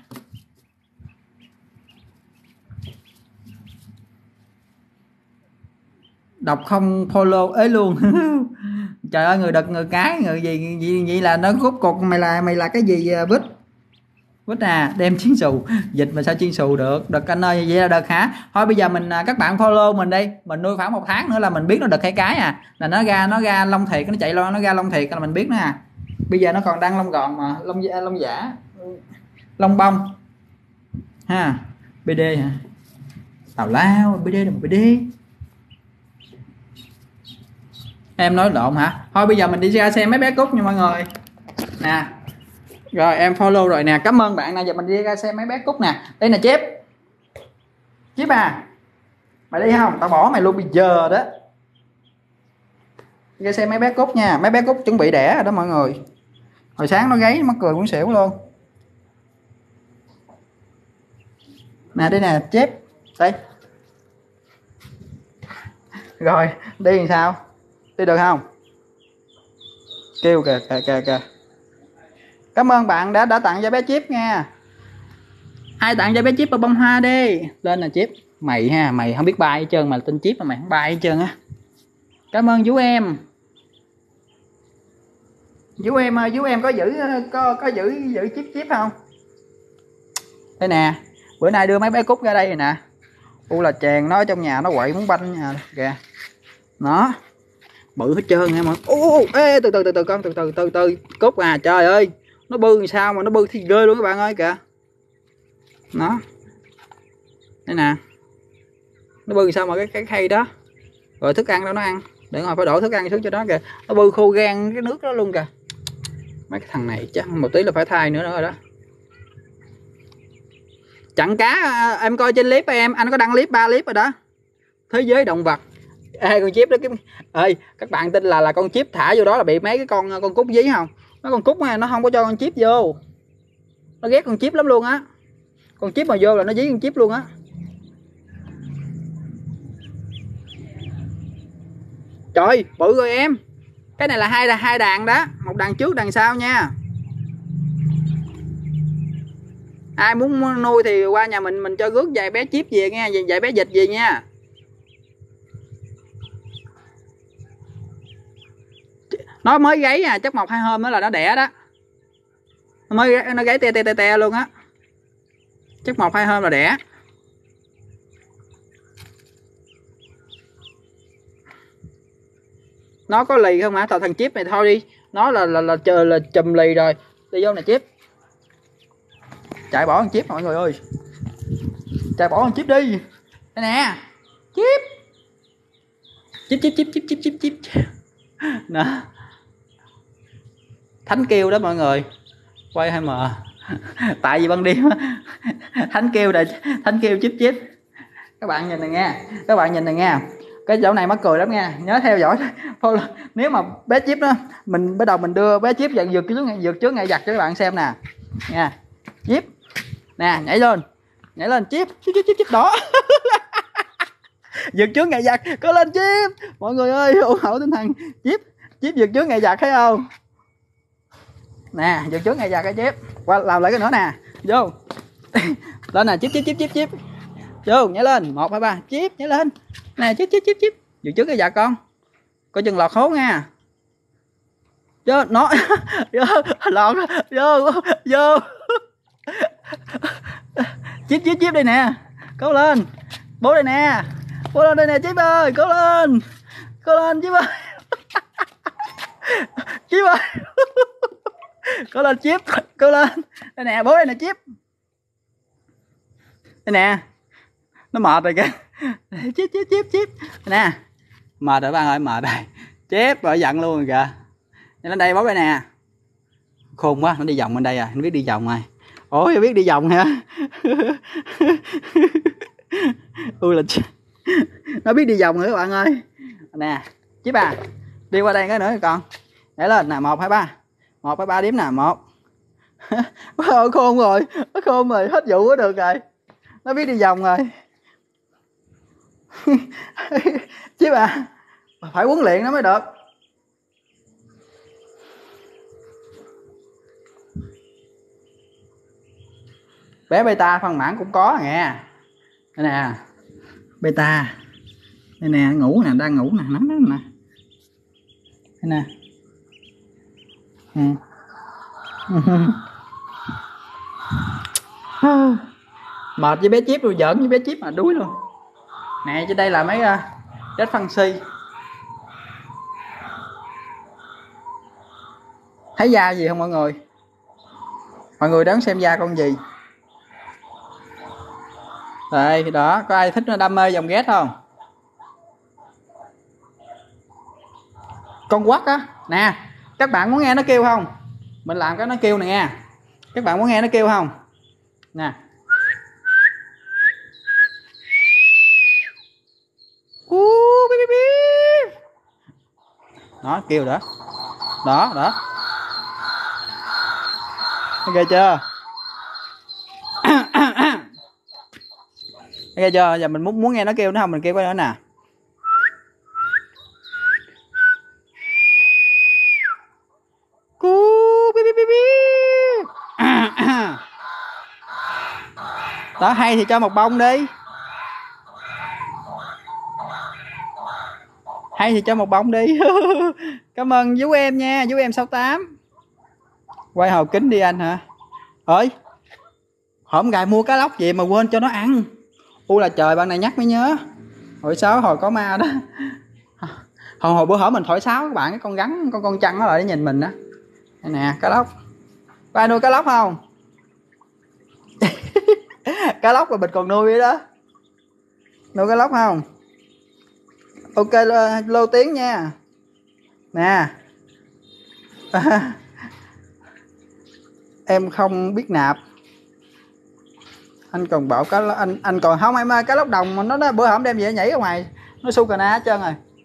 Đọc không follow ấy luôn. Trời ơi, người đực người cái người gì vậy là nó rốt cuộc mày là cái gì Vít à? Đem chiến xù dịch mà sao chiến xù được? Đực anh ơi, vậy là đực hả? Thôi bây giờ mình các bạn follow mình đi, mình nuôi khoảng 1 tháng nữa là mình biết nó đực hay cái à. Là nó ra lông thiệt, nó chạy lo nó ra lông thiệt là mình biết nó à. Bây giờ nó còn đang lông gòn mà, lông giả, lông bông ha. BD hả? Tào lao, BD là một BD. Em nói lộn hả? Thôi bây giờ mình đi ra xem mấy bé Cúc nha mọi người. Nè. Rồi em follow rồi nè, cảm ơn bạn. Nè giờ mình đi ra xem mấy bé Cúc nè. Đây nè Chip à. Mày đi không? Tao bỏ mày luôn bây giờ đó. Ra xem mấy bé Cúc nha. Mấy bé Cúc chuẩn bị đẻ rồi đó mọi người. Hồi sáng nó gáy mắc cười muốn xỉu luôn. Nè đây nè Chip. Đây. Rồi đi làm sao? Đi được không? Kêu kìa. Cảm ơn bạn đã tặng cho bé Chip nha. Ai tặng cho bé Chip bông hoa đi. Lên nè Chip. Mày ha, mày không biết bay hết trơn mà tên Chip mà mày không bay hết trơn á. Cảm ơn Vũ em. Vũ em có giữ Chip không? Đây nè. Bữa nay đưa mấy bé Cúc ra đây nè. Là chèn nó ở trong nhà nó quậy muốn banh nhà kìa. Nó bự hết trơn nha mọi. Ê từ con từ Cúc à, trời ơi nó bự sao mà nó bự thì ghê luôn các bạn ơi kìa. Nó đây nè, nó bự sao mà cái khay đó. Rồi thức ăn đâu nó ăn, để ngồi phải đổ thức ăn xuống cho nó kìa. Nó bự khô gan cái nước đó luôn kìa. Mấy cái thằng này chắc một tí là phải thay nữa rồi đó. Chặn cá em coi trên clip em, anh có đăng clip 3 clip rồi đó. Thế giới động vật Ê, con chip đó cái ơi các bạn tin là con chip thả vô đó là bị mấy cái con cút dí không? Mấy con cút này nó không có cho con chip vô, nó ghét con chip lắm luôn á. Con chip mà vô là nó dí con chip luôn á. Trời bự rồi em, cái này là hai đàn đó, một đàn trước đằng sau nha. Ai muốn nuôi thì qua nhà mình cho rước vài bé chip về nha, vài bé vịt về nha. Nó mới gáy à, chắc 1-2 hôm nữa là nó đẻ đó. Nó gáy te luôn á, chắc 1-2 hôm là đẻ. Nó có lì không hả? Thằng chip này thôi đi, nó là chùm lì rồi. Đi vô nè chip, chạy bỏ con chip mọi người ơi, chạy bỏ con chip đi. Đây nè chip chip đó. Thánh kêu đó mọi người, quay hay mờ tại vì ban đêm thánh kêu này, thánh kêu chip. Các bạn nhìn này nha, các bạn nhìn này nha, cái chỗ này mắc cười lắm nha, nhớ theo dõi. Nếu mà bé chip đó mình bắt đầu mình đưa bé chip dần vượt trước ngày giặt cho các bạn xem nè nha. Chip nè, nhảy lên chip đó. Vượt trước ngày giặt, có lên chip mọi người ơi, ủng hộ tinh thần chip vượt trước ngày giặt thấy không nè, vượt trước ngày giặt cái chip. Qua làm lại cái nữa nè, vô lên nè, chip vô, nhảy lên 1, 2, 3 chip, nhảy lên nè, chip vượt trước cái giặt con, coi chừng lọt hố nha. Vô nó vô lọt vô chip đây nè, cố lên bố đây nè, bố lên đây nè chip ơi, cố lên chip ơi. Chip ơi cố lên chip, cố lên đây nè, bố đây nè chip, đây nè, nó mệt rồi kìa. Chip nè, mệt rồi bạn ơi, mệt rồi, chip rồi giận luôn rồi kìa. Lên đây bố đây nè, khôn quá, nó đi vòng bên đây à, nó biết đi vòng rồi. Ôi biết đi vòng hả? Ui là nó biết đi vòng nữa các bạn ơi. Nè chip à, đi qua đây cái nữa con, nhảy lên nè, 1, 2, 3 1, 2, 3 đếm nè, 1. Khôn rồi, hết vụ có được rồi, nó biết đi vòng rồi. Chip à, phải huấn luyện nó mới được. Bé beta phân mãn cũng có nghe. Đây nè beta, đây nè, ngủ nè, đang ngủ nè, nắm nè, đây nè. Mệt với bé chip rồi, giỡn với bé chip mà đuối luôn nè. Trên đây là mấy chết phân si, thấy da gì không mọi người? Mọi người đoán xem da con gì? Đây đó, có ai thích đam mê dòng ghét không? Con quắt á nè, các bạn muốn nghe nó kêu không? Mình làm cái nó kêu nè nghe, các bạn muốn nghe nó kêu không nè? Đó kêu đó, đó nghe chưa? Nghe chưa? Giờ mình muốn nghe nó kêu nó không, mình kêu cái nữa nè. Đó, hay thì cho một bông đi, hay thì cho một bông đi. Cảm ơn Vũ em nha, Vũ em 68. Quay hào kính đi anh hả? Ơi hổm gài mua cá lóc gì mà quên cho nó ăn. U là trời, bạn này nhắc mới nhớ. Hồi sáo hồi có ma đó. Hồi bữa hổm mình thổi sáo các bạn, cái con rắn, con chăn nó lại để nhìn mình á. Đây nè, cá lóc. Có ai nuôi cá lóc không? Cá lóc mà mình còn nuôi vậy đó. Nuôi cá lóc không? Ok lô tiếng nha. Nè. Em không biết nạp. Anh còn bảo cá anh còn không em ơi, cá lóc đồng mà nó bữa hổm đem về nhảy ở ngoài, nó su cà na hết trơn rồi.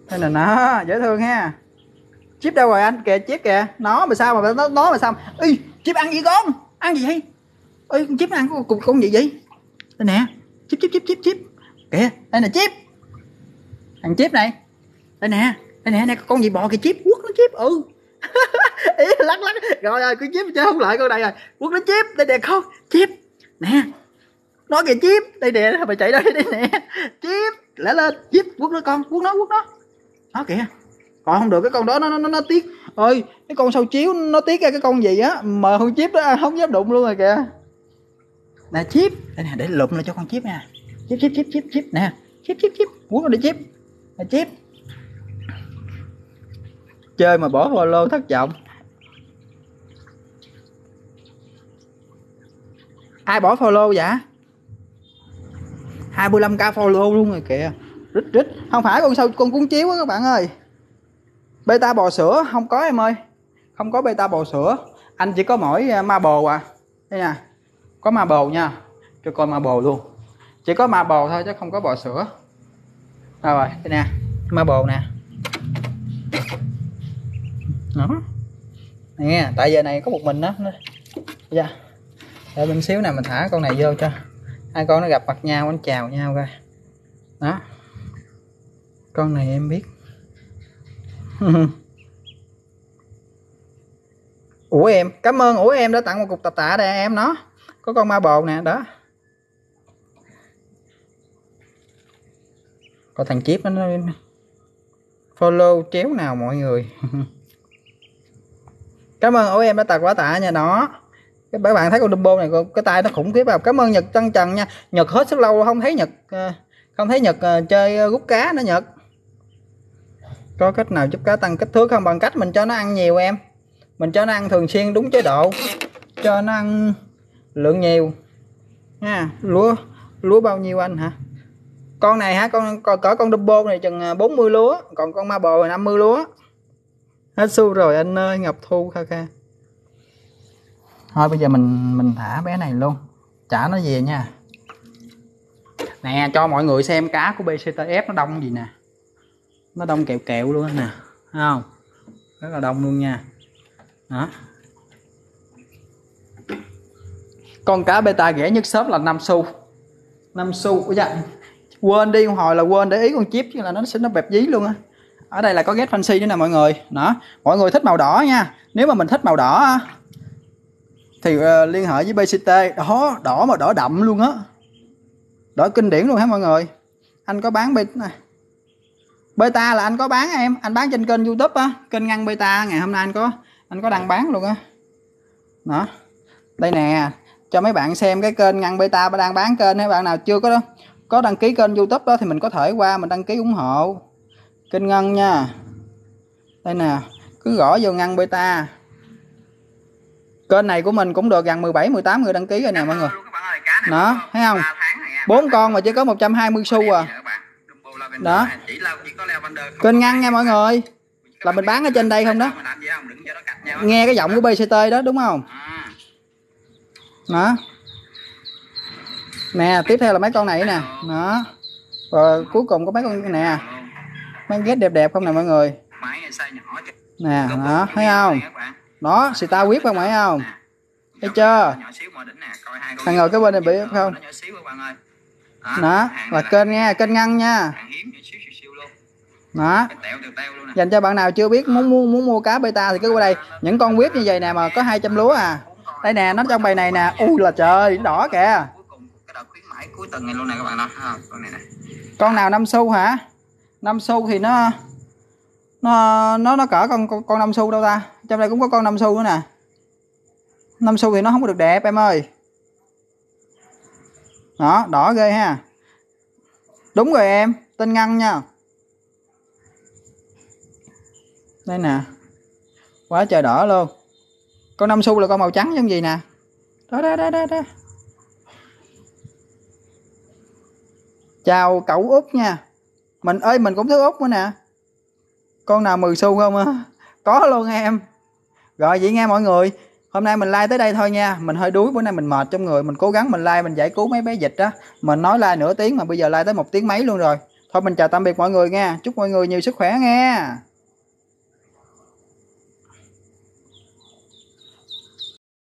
Đây là nó dễ thương ha. Chip đâu rồi anh? Kìa chip kìa. Nó mà sao mà nó mà sao? Ê, chip ăn gì con? Ăn gì vậy? Ê, con chip ăn con gì vậy? Đây nè. Chip. Kìa, đây nè chip. Thằng chip này. Đây nè, con gì bò kìa chip, quất nó chip. Ừ. Ý lắc. Rồi con chip chứ không lại con này rồi. Quất nó chip, đây nè con, chip. Nè. Nó kìa chip, đây nè, mày chạy đây nè. Chip, lẽ lên, chip, quất nó con, quất nó. Nó kìa. Còn không được cái con đó nó tiếc. Ơi, cái con sâu chiếu nó tiếc ra cái con gì á mà con chip đó không dám đụng luôn rồi kìa. Nè chip, đây nè để lụm lại cho con chip nha. Chip nè. Chip, quất nó đi chip. Nè chip. Chơi mà bỏ follow thất vọng. Ai bỏ follow vậy? 25k follow luôn rồi kìa. Rít. Không phải con cuốn chiếu á các bạn ơi. Beta bò sữa không có em ơi. Không có beta bò sữa. Anh chỉ có mỗi marble à. Đây nè. Có marble nha. Cho coi marble luôn. Chỉ có marble thôi chứ không có bò sữa. Rồi, đây nè. Marble nè. Đó. Nè, tại giờ này có một mình đó. Dạ. Đợi mình xíu nè, mình thả con này vô cho hai con nó gặp mặt nhau, anh chào nhau coi. Đó. Con này em biết. Ủa em, cảm ơn Ủa em đã tặng một cục tà tạ đây em nó. Có con ma bồ nè, đó. Có thằng chip nó follow chéo nào mọi người. Cảm ơn Ủa em đã tặng quả tạ nha nó. Các bạn thấy con Dumbo này cái tay nó khủng khiếp vào. Cảm ơn Nhật Trân Trần nha. Nhật hết sức lâu không thấy Nhật chơi rút cá nữa Nhật. Có cách nào giúp cá tăng kích thước không? Bằng cách mình cho nó ăn nhiều em. Mình cho nó ăn thường xuyên đúng chế độ. Cho nó ăn lượng nhiều nha. Lúa bao nhiêu anh hả? Con này hả? Con Dumbo này chừng 40 lúa. Còn con ma bồ là 50 lúa. Hết xu rồi anh ơi. Ngọc Thu kha. Thôi bây giờ mình thả bé này luôn. Trả nó về nha. Nè cho mọi người xem cá của BCTF nó đông gì nè. Nó đông kẹo luôn nè. Thấy không? Rất là đông luôn nha. Đó. Con cá beta rẻ nhất shop là 5 xu. 5 xu. Dạ. Quên đi hồi là quên để ý con chip chứ là nó bẹp dí luôn á. Ở đây là có Get Fancy nữa nè mọi người. Đó. Mọi người thích màu đỏ nha. Nếu mà mình thích màu đỏ thì liên hệ với BCT. Đó, đỏ mà đỏ đậm luôn á. Đỏ kinh điển luôn hả mọi người. Anh có bán beta là anh có bán em. Anh bán trên kênh YouTube á. Kênh Ngăn Beta ngày hôm nay anh có đăng bán luôn á. Đó. Đây nè. Cho mấy bạn xem cái kênh Ngăn Beta đang bán kênh. Mấy bạn nào chưa có đăng ký kênh YouTube đó thì mình có thể qua mình đăng ký ủng hộ kênh Ngân nha. Đây nè. Cứ gõ vô Ngăn Beta. Kênh này của mình cũng được gần 17-18 người đăng ký rồi nè mọi người. Đó, thấy không? 4 con mà chỉ có 120 xu à. Đó. Kênh Ngăn nha mọi người. Là mình bán ở trên đây không đó. Nghe cái giọng của BCT đó đúng không? Đó. Nè, tiếp theo là mấy con này nè. Đó. Rồi cuối cùng có mấy con nè. Mấy ghét đẹp không nè mọi người. Nè, đó, thấy không? Đó, xì ta quyết không phải không? Thấy chưa? Thằng ngồi cái bên này bị không? Đó, là kênh nha, kênh Ngăn nha. Đó. Dành cho bạn nào chưa biết muốn mua cá beta thì cứ qua đây. Những con quyết như vậy nè mà có 200 lúa à. Đây nè, nó trong bầy này nè. Ui là trời, đỏ kìa. Con nào 5 xu hả? 5 xu thì nó cỡ con 5 xu đâu ta. Trong đây cũng có con 5 xu nữa nè. 5 xu thì nó không có được đẹp em ơi. Đó, đỏ ghê ha. Đúng rồi em, tên Ngân nha. Đây nè. Quá trời đỏ luôn. Con 5 xu là con màu trắng giống gì nè. Đó. Chào cậu Út nha. Mình cũng thích Út nữa nè. Con nào 10 xu không á? Có luôn em. Rồi vậy nghe mọi người. Hôm nay mình like tới đây thôi nha. Mình hơi đuối, bữa nay mình mệt trong người. Mình cố gắng mình like, mình giải cứu mấy bé dịch đó. Mình nói like nửa tiếng mà bây giờ like tới 1 tiếng mấy luôn rồi. Thôi mình chào tạm biệt mọi người nha, chúc mọi người nhiều sức khỏe nha.